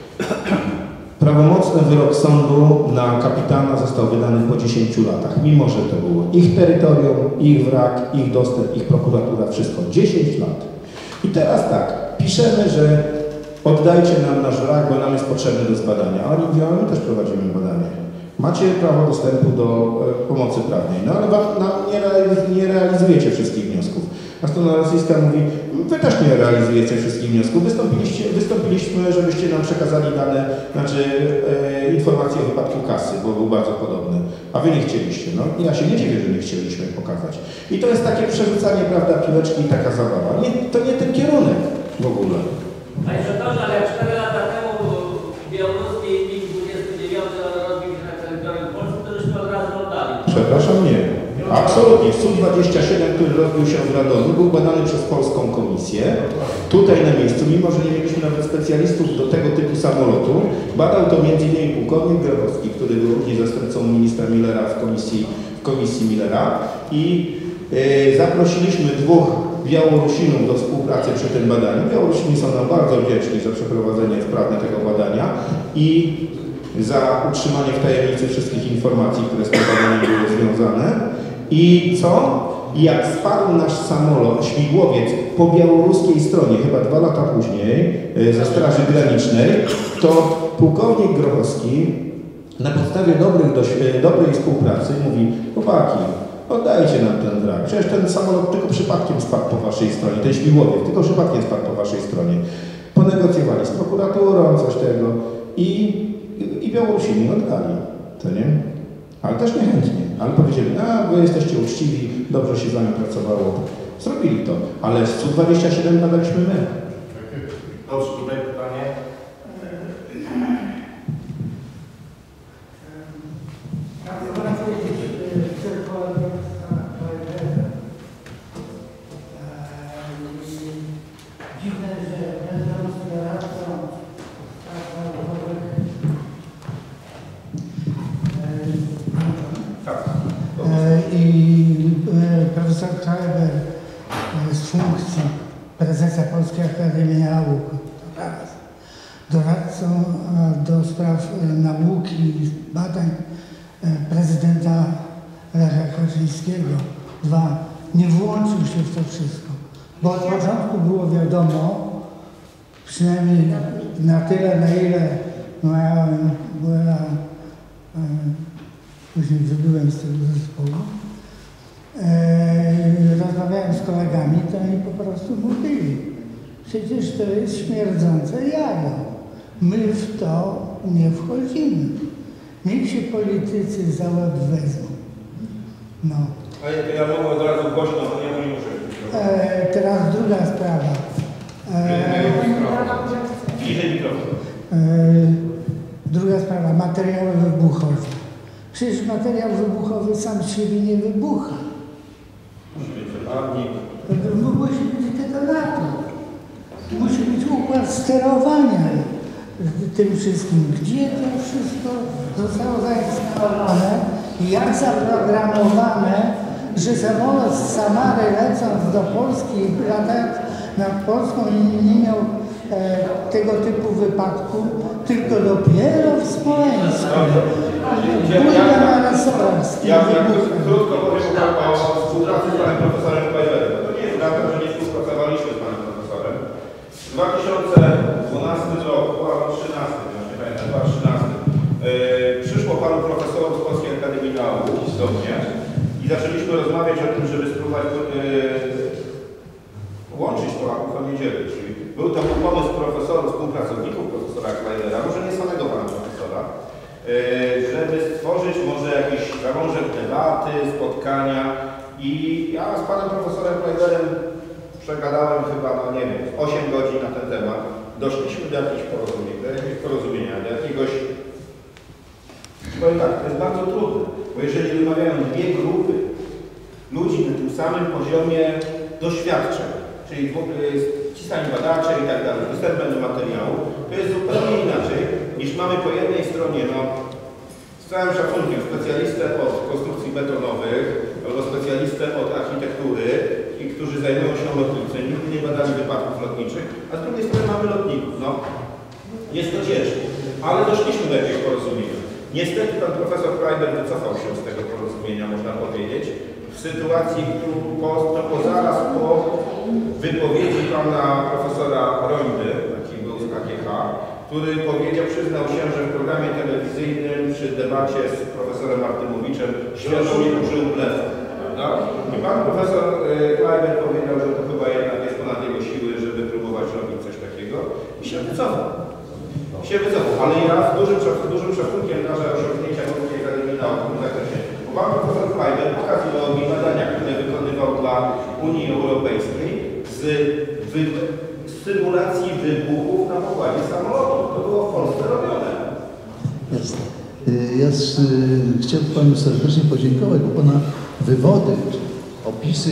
Prawomocny wyrok sądu na kapitana został wydany po dziesięciu latach, mimo że to było ich terytorium, ich wrak, ich dostęp, ich prokuratura, wszystko. dziesięć lat. I teraz tak, piszemy, że oddajcie nam nasz wrak, bo nam jest potrzebny do zbadania. A oni mówią, ale my też prowadzimy badanie. Macie prawo dostępu do e, pomocy prawnej, no ale wam, no, nie, realiz nie realizujecie wszystkich wniosków. A strona rosyjska mówi, wy też nie realizujecie wszystkich wniosków, wystąpiliście, wystąpiliśmy, żebyście nam przekazali dane, znaczy e, informacje o wypadku kasy, bo był bardzo podobny, a wy nie chcieliście. No i ja się nie dziwię, że nie chcieliśmy pokazać. I to jest takie przerzucanie, prawda, piłeczki i taka zabawa. Nie, to nie ten kierunek w ogóle. Panie Przewodniczący, ale jak cztery lata temu białoruski MiG dwadzieścia dziewięć rozbił się na terytorium Polski, to żeśmy od razu oddali. Przepraszam, nie. Absolutnie. S U dwadzieścia siedem, który rozbił się w Radomiu, był badany przez polską komisję. Tutaj na miejscu, mimo że nie mieliśmy nawet specjalistów do tego typu samolotu, badał to między innymi pułkownik Grabowski, który był również zastępcą ministra Millera w komisji, w komisji Millera. I yy, zaprosiliśmy dwóch Białorusinów do współpracy przy tym badaniu. Białorusini są nam bardzo wdzięczni za przeprowadzenie sprawne tego badania i za utrzymanie w tajemnicy wszystkich informacji, które z tym badaniem były związane. I co? I jak spadł nasz samolot, śmigłowiec po białoruskiej stronie, chyba dwa lata później, ze Straży Granicznej, to pułkownik Grochowski na podstawie dobrych, dobrej współpracy mówi, chłopaki, oddajcie nam ten wrak. Przecież ten samolot tylko przypadkiem spadł po waszej stronie, ten śmigłowiec tylko przypadkiem spadł po waszej stronie. Ponegocjowali z prokuraturą, coś tego i, i Białorusini oddali. To nie? Ale też niechętnie. Ale powiedzieli, a wy jesteście uczciwi, dobrze się z wami pracowało. Zrobili to. Ale S U dwadzieścia siedem badaliśmy my. Dobrze, tutaj pytanie. Dziwne, że bezdomny doradcą i profesor Kleber z funkcji prezesa Polskiej Akademii Nauk, doradcą do spraw nauki i badań prezydenta Lecha Kaczyńskiego. Dwa, nie włączył się w to wszystko, bo od początku było wiadomo, przynajmniej na tyle, na ile miałem, była, później wybyłem z tego zespołu, rozmawiałem z kolegami, to oni po prostu mówili, przecież to jest śmierdzące jajo, my w to nie wchodzimy, niech się politycy za łeb wezmą. No. A ja, ja mogę od razu głośno, to ja nie muszę. E, teraz druga sprawa. E, Bliżej mikrofon. e, druga sprawa, materiały wybuchowe. Przecież materiał wybuchowy sam z siebie nie wybucha. Musi być wypadnik. Musi być detonator. Musi być układ sterowania tym wszystkim. Gdzie to wszystko zostało zainstalowane i jak zaprogramowane, że samolot z Samary lecąc do Polski i latając nad Polską nie miał e, tego typu wypadku, tylko dopiero w Smoleńsku. Bójka na resorach z tym Ja wybuchem. krótko powiem o, o współpracy z panem profesorem Klejberem. To nie jest prawda, że nie współpracowaliśmy z panem profesorem. W dwa tysiące dwunastym roku, albo trzynastym, już nie pamiętam, dwa tysiące trzynastym, yy, przyszło paru profesorów z Polskiej Akademii Nauk do mnie i zaczęliśmy rozmawiać o tym, żeby spróbować yy, łączyć Polaków o niedzielę. Czyli był to pomysł profesorów, współpracowników profesora Klejbera, może nie samego pana profesora, żeby stworzyć może jakiś zalążek debaty, spotkania i ja z panem profesorem Klejberem przegadałem chyba, no nie wiem, osiem godzin na ten temat. doszliśmy do jakichś porozumień, do jakiegoś porozumienia, do jakiegoś... Powiem tak, to jest bardzo trudne, bo jeżeli wymawiają dwie grupy ludzi na tym samym poziomie doświadczeń, czyli ci sami badacze i tak dalej, dostępem do materiału, to jest zupełnie inaczej niż mamy po jednej stronie, no, z całym szacunkiem, specjalistę od konstrukcji betonowych albo specjalistę od architektury, i którzy zajmują się lotnictwem, nigdy nie badali wypadków lotniczych, a z drugiej strony mamy lotników. No, jest to ciężko, ale doszliśmy do jakiegoś porozumienia. Niestety pan profesor Kleiber wycofał się z tego porozumienia, można powiedzieć, w sytuacji, po, to po zaraz po wypowiedzi pana profesora Rońdy, taki był z K G H, który powiedział, przyznał się, że w programie telewizyjnym przy debacie z profesorem Artymowiczem świadomie użył blefu. Tak? I pan profesor Kleiber powiedział, że to chyba jednak jest ponad jego siły, żeby próbować robić coś takiego i się wycofał. się wycofał, ale ja z dużym, z dużym szacunkiem darzę osiągnięcia Polskiej Akademii Nauk w tym zakresie. Bo pan profesor Kleiber pokazywał mi badania, które wykonywał dla Unii Europejskiej z, wy, z symulacji wybuchów na pokładzie samolotu. To było w Polsce robione. Jasne. Ja z, chciałbym panu serdecznie podziękować, bo pana wywody, opisy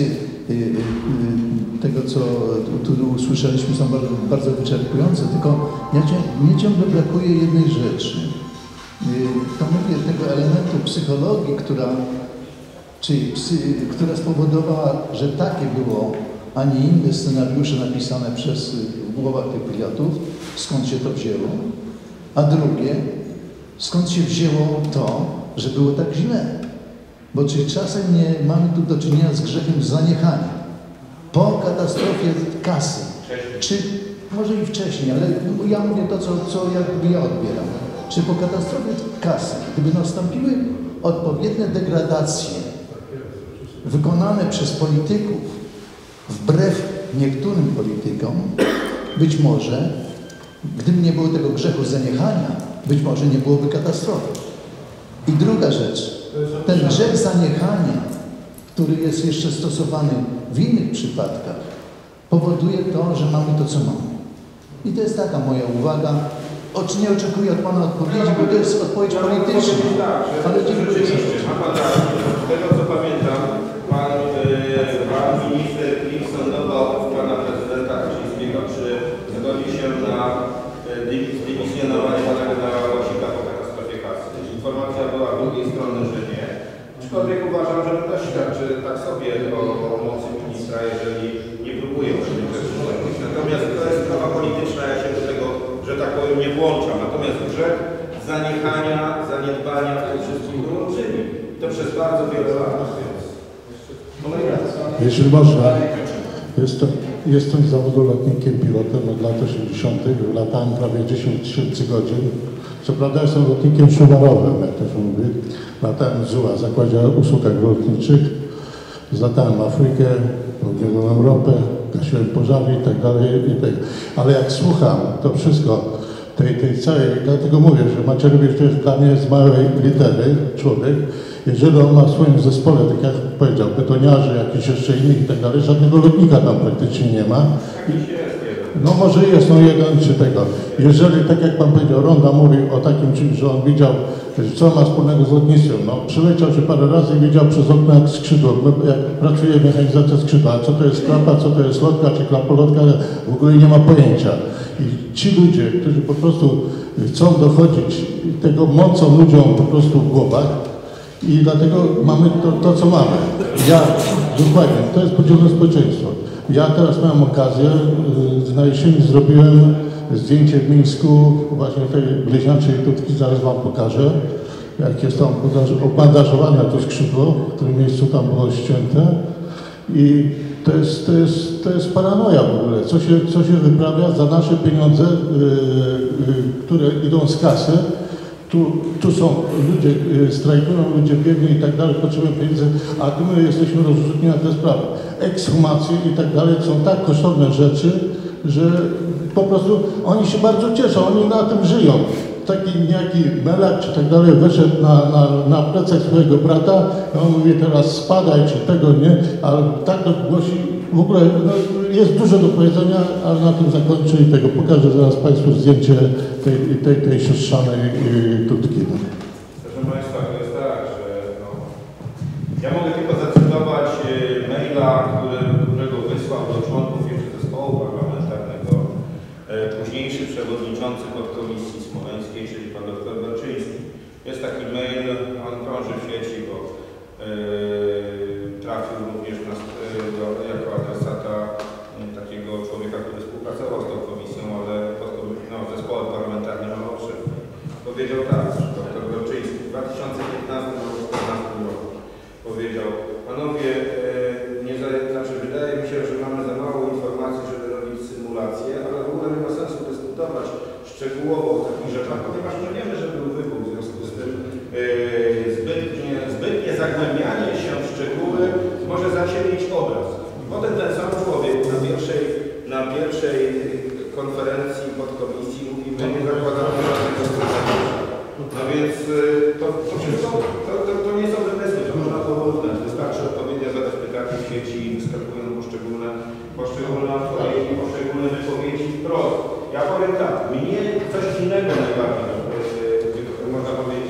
tego, co tu usłyszeliśmy, są bardzo, bardzo wyczerpujące, tylko ja, mnie ciągle brakuje jednej rzeczy. To mówię, tego elementu psychologii, która, czyli psy, która spowodowała, że takie było, a nie inne scenariusze napisane przez w głowach tych pilotów, skąd się to wzięło, a drugie, skąd się wzięło to, że było tak źle. Bo czy czasem nie mamy tu do czynienia z grzechem zaniechania? Po katastrofie kasy, czy może i wcześniej, ale ja mówię to, co, co jakby ja odbieram. Czy po katastrofie kasy, gdyby nastąpiły odpowiednie degradacje wykonane przez polityków wbrew niektórym politykom, być może, gdyby nie było tego grzechu zaniechania, być może nie byłoby katastrofy. I druga rzecz, ten grzech zaniechania, który jest jeszcze stosowany w innych przypadkach, powoduje to, że mamy to, co mamy. I to jest taka moja uwaga. Oczy nie oczekuję od Pana odpowiedzi, bo to jest odpowiedź polityczna. Ale rzeczywiście, ma Pan rację. Z tego, co pamiętam, Pan, pan minister Klich sądował Pana Prezydenta Kaczyńskiego, czy zgodzi się na dymisjonowanie Pana generała Łasika po katastrofie kasy. Informacja była z drugiej strony, że nie. Aczkolwiek uważam, że to też świadczy tak sobie o, o mocy ministra, jeżeli nie próbuje pewnych rzeczy zrobić. Natomiast to jest sprawa polityczna, ja się do tego, że tak powiem, nie włączam. Natomiast grzech zaniechania, zaniedbania w tym wszystkim wyłączyli. To przez bardzo wiele lat. Jeśli można, jestem, jestem z zawodu lotnikiem, pilotem od lat osiemdziesiątych. Latałem prawie dziesięć tysięcy godzin. Co prawda jestem lotnikiem szumarowym, jak to się mówi. Latałem w Z U A, Zakładzie Usług Lotniczych. Zlatałem Afrykę, Południową Europę, gasiłem pożary i tak dalej. I tak. Ale jak słucham to wszystko, tej, tej całej, dlatego mówię, że Macierewicz to jest dla mnie z małej litery człowiek. Jeżeli on ma w swoim zespole, tak jak powiedział, betoniarzy, jakiś jeszcze innych i tak dalej, żadnego lotnika tam praktycznie nie ma. I, no może jest, no jeden czy tego. Jeżeli, tak jak Pan powiedział, Ronda mówi o takim czymś, że on widział, co ma wspólnego z lotnictwem. No, przyleciał się parę razy i widział przez okno jak skrzydło, jak pracuje mechanizacja skrzydła. Co to jest klapa, co to jest lotka, czy klapolotka, w ogóle nie ma pojęcia. I ci ludzie, którzy po prostu chcą dochodzić tego mocą ludziom po prostu w głowach, i dlatego mamy to, to, co mamy. Ja, dokładnie, to jest podzielone społeczeństwo. Ja teraz miałem okazję, na jesieni zrobiłem zdjęcie w Mińsku właśnie tej bliźniaczej tutki, zaraz Wam pokażę, jak jest tam obandażowane to skrzydło, w którym miejscu tam było ścięte. I to jest, to jest, to jest paranoja w ogóle, co się, co się wyprawia za nasze pieniądze, yy, yy, które idą z kasy. Tu, tu są ludzie, yy, strajkują, ludzie biegną i tak dalej, potrzebują pieniędzy, a tu my jesteśmy rozrzutni na te sprawy. Ekshumacje i tak dalej są tak kosztowne rzeczy, że po prostu oni się bardzo cieszą, oni na tym żyją. Taki niejaki Melak czy tak dalej wyszedł na, na, na plecach swojego brata, i on mówi teraz spadaj czy tego nie, ale tak to głosi w ogóle, no, jest dużo do powiedzenia, ale na tym zakończę i tego pokażę zaraz Państwu zdjęcie tej, tej, tej siostrzanej krótki. Proszę Państwa, to jest tak, że no, ja mogę tylko zacytować maila, który, którego wysłał do członków jeszcze zespołu parlamentarnego późniejszy przewodniczący podkomisji smoleńskiej, czyli pan doktor Barczyński. Jest taki mail, on krąży w sieci, bo yy, trafił również na, do, jako adresata yy, takiego człowieka, który współpracował z tą komisją, ale pod, no, w zespole parlamentarnym Małowszym. Powiedział tak, że doktor Barczyński w dwa tysiące piętnastym albo dwa tysiące czternastym roku powiedział: panowie, yy, nie za, znaczy wydaje mi się, że mamy za mało informacji, żeby robić symulację, ale w ogóle nie ma sensu dyskutować szczegółowo o takich rzeczach, ponieważ nie wiemy, że był wybuch, w związku z tym yy, zbytnie, zbytnie zagłębianie się w szczegóły może zaciemnić obraz. Potem ten sam człowiek na pierwszej, na pierwszej konferencji podkomisji mówi: my nie zakładamy żadnego scenariusza. No więc yy, to, to, wszystko, to, to, to nie są wymysły, to można porównać. Wystarczy odpowiednio zadać pytanie w sieci i wyskakują poszczególne, poszczególne odpowiedzi, poszczególne wypowiedzi wprost. Ja powiem tak, mnie coś innego najbardziej yy, można powiedzieć.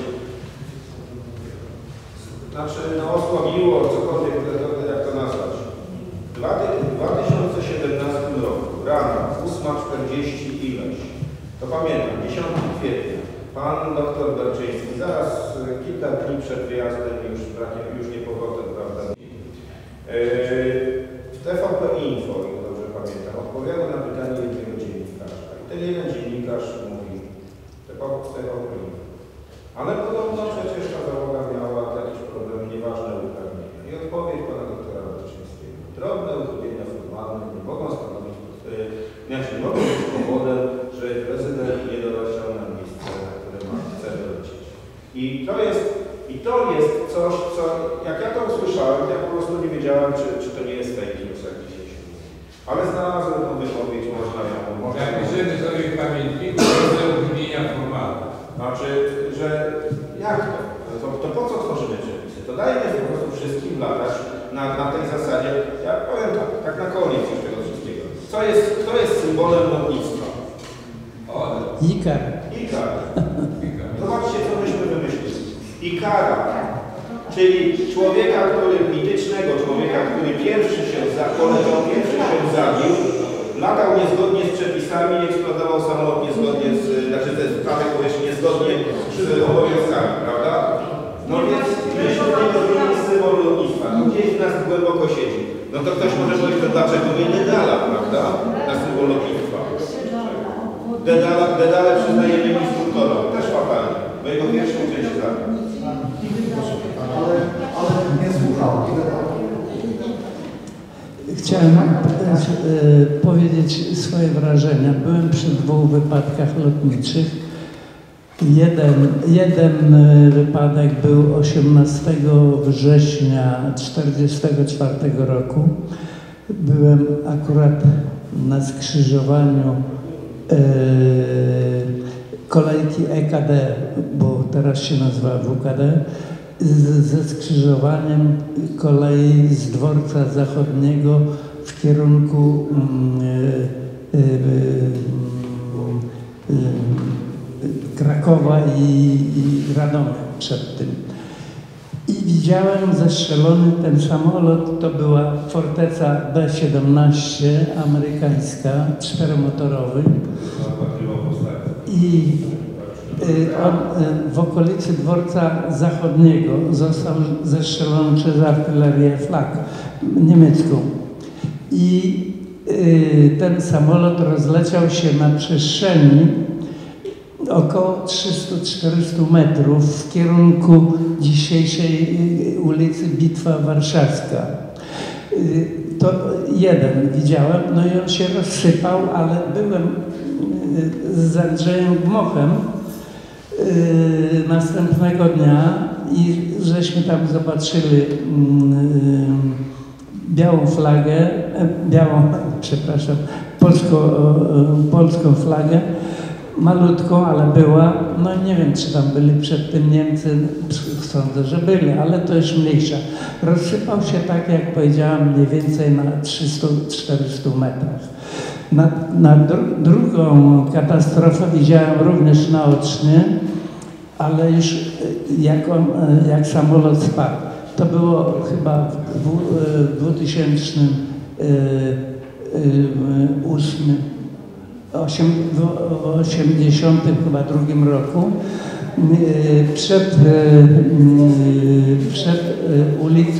Znaczy, no osłabiło, cokolwiek, jak to nazwać. W dwa tysiące siedemnastym roku, rano, ósma czterdzieści ileś, to pamiętam, dziesiątego kwietnia, pan doktor Barczyński, zaraz kilka dni przed wyjazdem, już brakiem, już nie powrotem, prawda, w T V P Info, jak dobrze pamiętam, odpowiada na pytanie jednego dziennikarza. I ten jeden dziennikarz mówi: T V P Info. Ale podobno przecież ta załoga miała jakieś problemy, nieważne uprawnienia. I odpowiedź pana doktora Barczyńskiego: drobne uchybienia formalne nie mogą stanowić, znaczy nie mogą być powodem, że prezydent nie doleciał na miejsce, na które ma chce dolecieć. I to jest, i to jest coś, co, jak ja to usłyszałem, ja po prostu nie wiedziałem, czy, czy to nie jest fake news, jak dzisiaj się mówi. Ale znalazłem tą wypowiedź, można ją... Można jak piszemy sobie w pamiętniku, drobne uchybienia formalne. Znaczy, że jak to? To, to po co tworzymy przepisy? To dajmy po prostu wszystkim latać na, na tej zasadzie. Ja powiem tak, tak na koniec już tego wszystkiego. Co jest, kto jest symbolem lotnictwa? Ikar. Ikar. Zobaczcie, co myśmy wymyślili. Ikara, czyli człowieka, który, mitycznego człowieka, który pierwszy się za, poleciał, pierwszy się zabił, latał niezgodnie z przepisami, eksplodował samolot niezgodnie z, znaczy ze statek powietrzny niezgodnie z obowiązkami, prawda? No więc myśmy nie zrobili symbol lotnictwa, to gdzieś w nas głęboko siedzi. No to ktoś może powiedzieć, to dlaczego nie Dedala, prawda? Na symbol lotnictwa. Dedala, Dedale przyznajemy instruktorom, też fatalnie, bo jego pierwszą część zabił. Ale, ale nie słuchał. Chciałem e, powiedzieć swoje wrażenia. Byłem przy dwóch wypadkach lotniczych. Jeden, jeden wypadek był osiemnastego września tysiąc dziewięćset czterdziestego czwartego roku. Byłem akurat na skrzyżowaniu e, kolejki E K D, bo teraz się nazywa W K D, ze skrzyżowaniem kolei z dworca zachodniego w kierunku y, y, y, y, Krakowa i, i Radomia przed tym. I widziałem zestrzelony ten samolot, to była Forteca B siedemnaście amerykańska, czteromotorowy. I on w okolicy dworca zachodniego został zestrzelony przez artylerię Flak niemiecką. I ten samolot rozleciał się na przestrzeni około trzystu do czterystu metrów w kierunku dzisiejszej ulicy Bitwa Warszawska. To jeden widziałem, no i on się rozsypał, ale byłem z Andrzejem Gmochem następnego dnia i żeśmy tam zobaczyli białą flagę, białą, przepraszam, polską, polską flagę malutką, ale była. No nie wiem, czy tam byli przed tym Niemcy, sądzę, że byli, ale to już mniejsza. Rozsypał się tak, jak powiedziałam, mniej więcej na trzystu czterystu metrach. Na, na dru drugą katastrofę widziałem również naocznie, ale już jak, on, jak samolot spadł. To było chyba w dwa tysiące ósmym, w osiemdziesiątym chyba drugim roku przed, przed ulicą,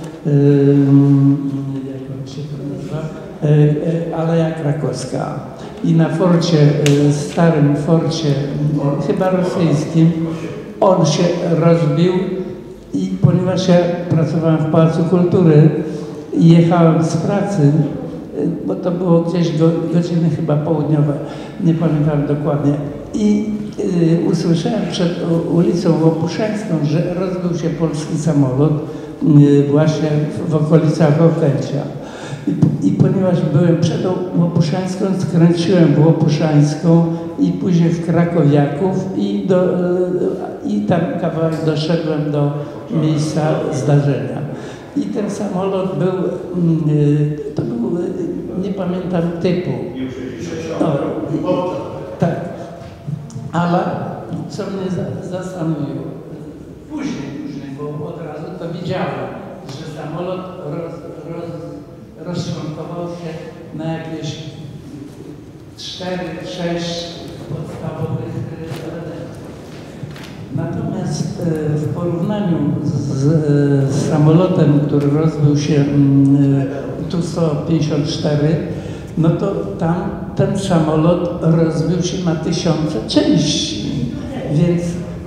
jak on się to nazywa, Aleja Krakowska. I na forcie, starym forcie, chyba rosyjskim, on się rozbił i ponieważ ja pracowałem w Pałacu Kultury i jechałem z pracy, bo to było gdzieś go, godziny chyba południowe, nie pamiętam dokładnie, i y, usłyszałem przed ulicą Łopuszańską, że rozbił się polski samolot y, właśnie w, w okolicach Okęcia. I, I ponieważ byłem przed Łopuszańską, skręciłem w Łopuszańską i później w Krakowiaków i, do, y, i tam kawałek doszedłem do miejsca zdarzenia. I ten samolot był, y, to był, y, nie pamiętam typu. No, tak. Ale co mnie za, zastanowiło, później, później, bo od razu to widziałem, że samolot roz, roz, rozczłonkował się na jakieś cztery, sześć podstawowych elementów. Natomiast w porównaniu z, z samolotem, który rozbił się tu sto pięćdziesiąt cztery, no to tam ten samolot rozbił się na tysiące części, więc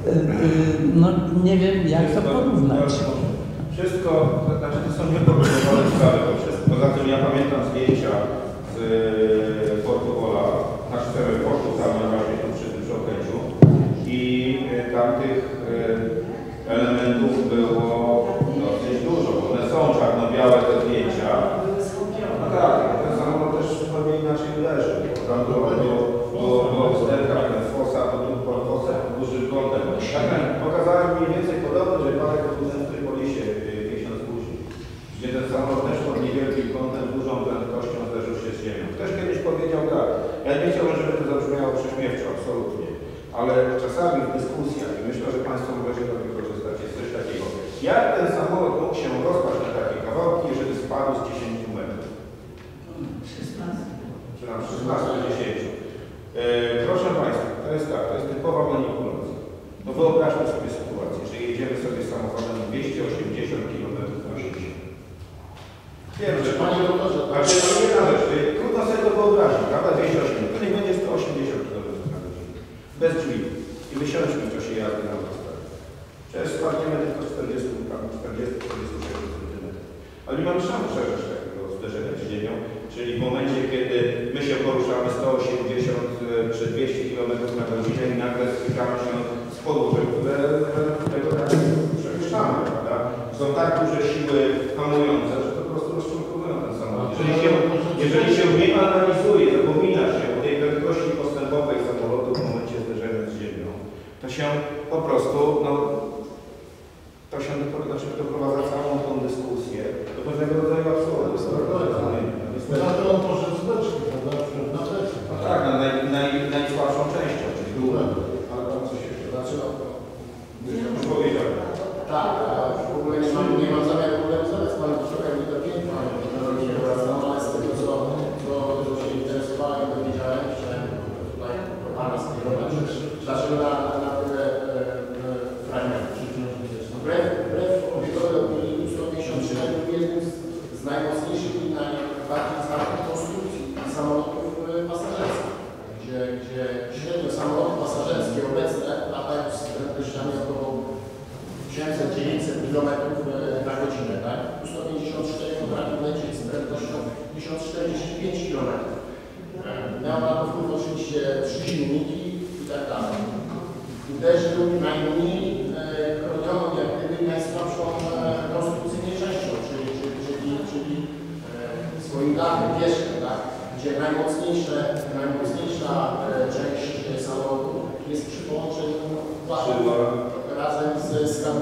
no nie wiem, jak to porównać. Wszystko, to znaczy to są nieporównywane sprawy, bo wszystko. Poza tym ja pamiętam zdjęcia z Portu Wola, znaczy portu tam na razie przy tym przy Okęciu i tamtych elementów było dosyć dużo, bo one są czarno-białe te zdjęcia. No tak, ten samolot też zupełnie inaczej leży, bo tam było, było, było, było wsterka, ten fosa, to był fosa pod dużym kątem. Tak, pokazałem mniej więcej podobno, że parę budynków w Trypolisie miesiąc później, gdzie ten samolot też pod niewielkim kątem, dużą prędkością zderzył się z ziemią. Ktoś kiedyś powiedział tak, ja nie chciałbym, żeby to zabrzmiało prześmiewczo, absolutnie, ale czasami w dyskusjach, i myślę, że Państwo możecie do tego korzystać, jest coś takiego. Jak ten samolot mógł się rozpaść na takie kawałki, jeżeli spadł z dziesięciu metrów? Czy tam szesnaście do dziesięciu. Yy, proszę Państwa, to jest tak, to jest typowa manipulacja. No wyobraźmy sobie sytuację, że jedziemy sobie samochodem dwieście osiemdziesiąt kilometrów na godzinę. Wiem, że Panie doktorze, ale to jest jedna rzecz, trudno sobie to wyobrazić, prawda? dwieście osiemdziesiąt, to niech będzie sto osiemdziesiąt kilometrów na godzinę. Bez drzwi. I wysiądźmy w czasie jazdy na autostradzie. Przecież spadniemy tylko czterdzieści do czterdziestu centymetrów. Ale nie mamy szans przeżyć takiego zderzenia z ziemią, czyli w momencie, kiedy my się poruszamy sto osiemdziesiąt czy dwieście kilometrów na godzinę i nagle stykamy się z podłożem, które tego tak przemieszczamy, prawda? Są tak duże siły hamujące, że to po prostu rozczłonkowują ten samolot. Jeżeli się, jeżeli się nie analizuje, zapomina się o tej prędkości postępowej samolotu w momencie zderzenia z ziemią, to się po prostu, no, to się znaczy, doprowadza całą tą dyskusję do pewnego rodzaju absurdu. Na to on poszedł z beczki, prawda? Na plecy. No tak, na naj, naj, najsłabszą częścią, czyli górę. Ale tam coś jeszcze zaczyna. Już powiedziałem. Tak, w ogóle nie mam, nie mam zamiaru polemizować z Panem Poszokiem, nie to piękna, ale z tego co, co, co się interesowałem i dowiedziałem, że tutaj do Pana skierować, dlaczego na, na tyle fragmentów. Wbrew, wbrew obiegowej opinii sto pięćdziesiąt cztery był jednym z, z najmocniejszych i najbardziej znanych konstrukcji samolotów pasażerskich, gdzie, gdzie średnio samoloty pasażerskie obecne latają z prędkościami około tysiąc dziewięćset kilometrów na godzinę, tak? sto pięćdziesiąt cztery potrafi lecieć z prędkością tysiąc czterdzieści pięć kilometrów. Miał na to wpływ oczywiście trzy silniki i tak dalej. Uderzył najmniej chronioną, jak gdyby najsłabszą konstrukcyjnie częścią, czyli, czyli, czyli, czyli swoim dachem, wierzchem, tak? Gdzie najmocniejsze, najmocniejsza część samolotu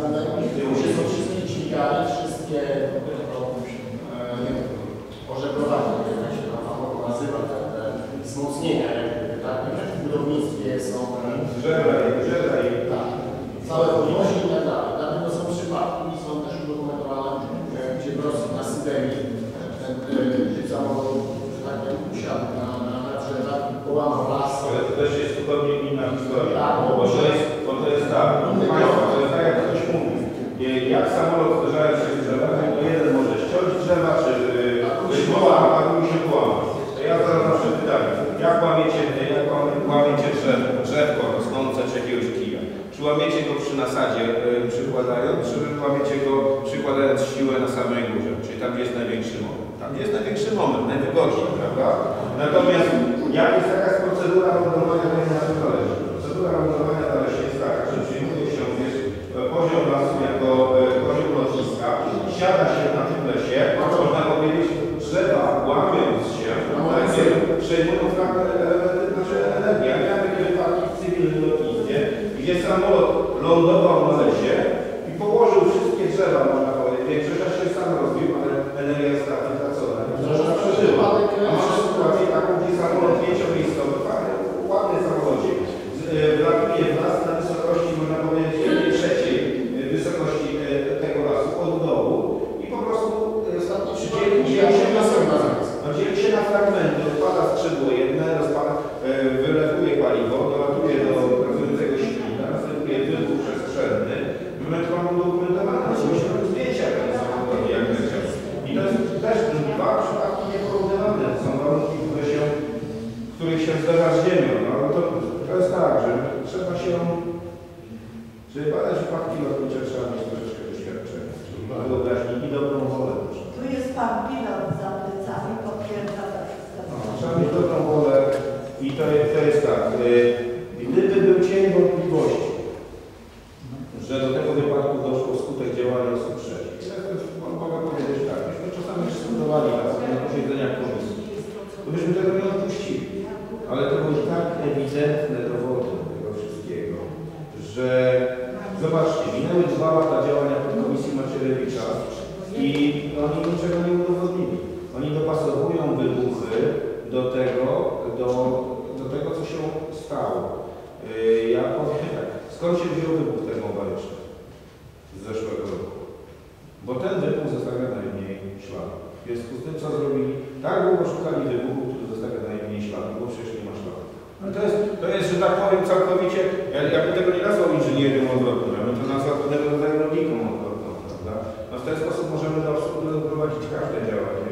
gdzie są wszystkie dźwiganie, wszystkie ożeglowania, jak się tam nazywa, te, te wzmocnienia, jakby, tak? W budownictwie są Drzewa, drzewa i tak, całe podłoże i tak dalej. Dlatego są przypadki, i są też udokumentowane, gdzie w Rosji na Syberii ten typ samochodu, że tak powiem, usiadł na, na, na drzewach, połamał las. ale to też jest zupełnie inna historia. Tak, bo to jest, bo to jest tak, Państwo, to jest tak jak ktoś mówi. Jak samolot zderzając się z drzewem, to jeden może ściąć drzewa, czy połamać, a drugi się połamać. To ja zaraz zawsze pytam, jak łamiecie, jak łamiecie drzewo, drzewko rosnące czy jakiegoś kija? Czy łamiecie go przy nasadzie y, przykładając, czy łamiecie go przykładając siłę na samej górze? Czyli tam jest największy moment. Tam jest największy moment, najwygodniej, prawda? Natomiast jak jest jakaś procedura lądowania, to na tym zależy. Procedura lądowania zależy jest taka, że przyjmuje się wiesz, poziom lasu jako e, poziom lotniska, siada się na tym lesie, można powiedzieć, drzewa łamiąc się, takie przejmują elementy naszej energii. Ja miałem takie wypadki w cywilnym lotnictwie, gdzie samolot lądował na lesie i położył wszystkie drzewa, można powiedzieć. Większość się sam rozbił, ale energia jest tracona. Można przeżyła. A masz sytuację taką, gdzie samolot pięciomiejscowy, ładny samolocik, wlatuje w las na wysokości, można powiedzieć, jednej trzeciej wysokości tego lasu od dołu i po prostu dzieli się na fragmenty, odpada skrzydło jedne, rozpada, wylewuje paliwo, dolatuje do pracującego silnika, następuje wybuch przestrzenny. My to mamy udokumentowane, musimy zdjęcia jak leciał. I to jest też dwa przypadki nieporównywane. Są warunki, które się, których się zdarza z ziemią. No, ale to, to jest tak, że trzeba się, żeby badać wypadki lotnicze, trzeba mieć troszeczkę doświadczenia. Wyobraźni i dobrą wolę. Tu jest pan pilot za plecami, potwierdza to wszystko. No, trzeba mieć dobrą wolę i to jest, to jest tak. Gdyby był cień wątpliwości, że do tego wypadku doszło wskutek działania osób trzecich. Ja mogę powiedzieć tak, myśmy czasami dyskutowali na posiedzeniach komisji, to byśmy tego nie odpuścili. Ale to było tak ewidentne dowody tego wszystkiego, że zobaczcie, minęły dwa lata działania podkomisji Macierewicza i oni niczego nie udowodnili. Oni dopasowują wybuchy do tego, do, do tego co się stało. Yy, ja powiem tak, skąd się wziął wybuch termobaryczny z zeszłego roku? Bo ten wybuch zostawia najmniej śladów. W związku z tym, co zrobili, tak długo szukali wybuchu, który zostawia najmniej śladów, bo przecież nie ma śladów. Ale to jest, to jest, że tak powiem, całkowicie, ja, ja bym tego nie nazwał inżynierem odwrotnym, ja bym to nazwał pewnego rodzaju logiką odwrotną, prawda? No w ten sposób możemy do absurdu doprowadzić każde działanie.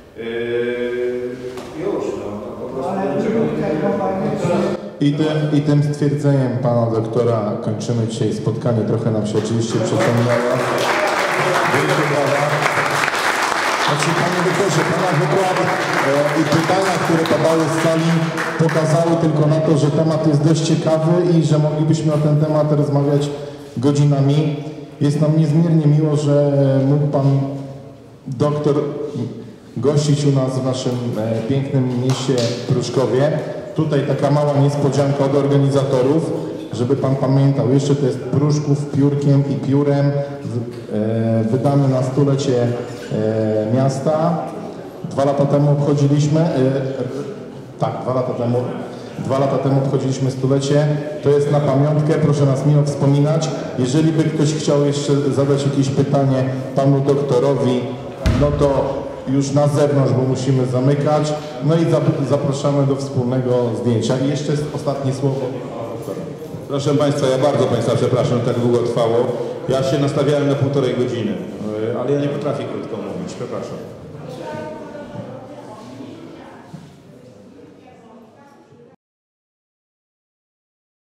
Yy, już, no, to po prostu niczego nie. I tym, I tym stwierdzeniem pana doktora kończymy dzisiaj spotkanie. Trochę nam się oczywiście przeciągnęło. Wielkie brawa. Znaczy, panie doktorze, pana wykład e, i pytania, które padały z sali, pokazały tylko na to, że temat jest dość ciekawy i że moglibyśmy o ten temat rozmawiać godzinami. Jest nam niezmiernie miło, że mógł pan doktor gościć u nas w naszym e, pięknym mieście Pruszkowie. Tutaj taka mała niespodzianka od organizatorów, żeby pan pamiętał, jeszcze to jest Pruszków piórkiem i piórem, e, wydany na stulecie e, miasta. Dwa lata temu obchodziliśmy, e, tak, dwa lata temu, dwa lata temu obchodziliśmy stulecie. To jest na pamiątkę, proszę nas miło wspominać. Jeżeli by ktoś chciał jeszcze zadać jakieś pytanie panu doktorowi, no to już na zewnątrz, bo musimy zamykać. No i zapraszamy do wspólnego zdjęcia. I jeszcze ostatnie słowo. Proszę Państwa, ja bardzo Państwa przepraszam, że tak długo trwało. Ja się nastawiałem na półtorej godziny, ale ja nie potrafię krótko mówić, przepraszam.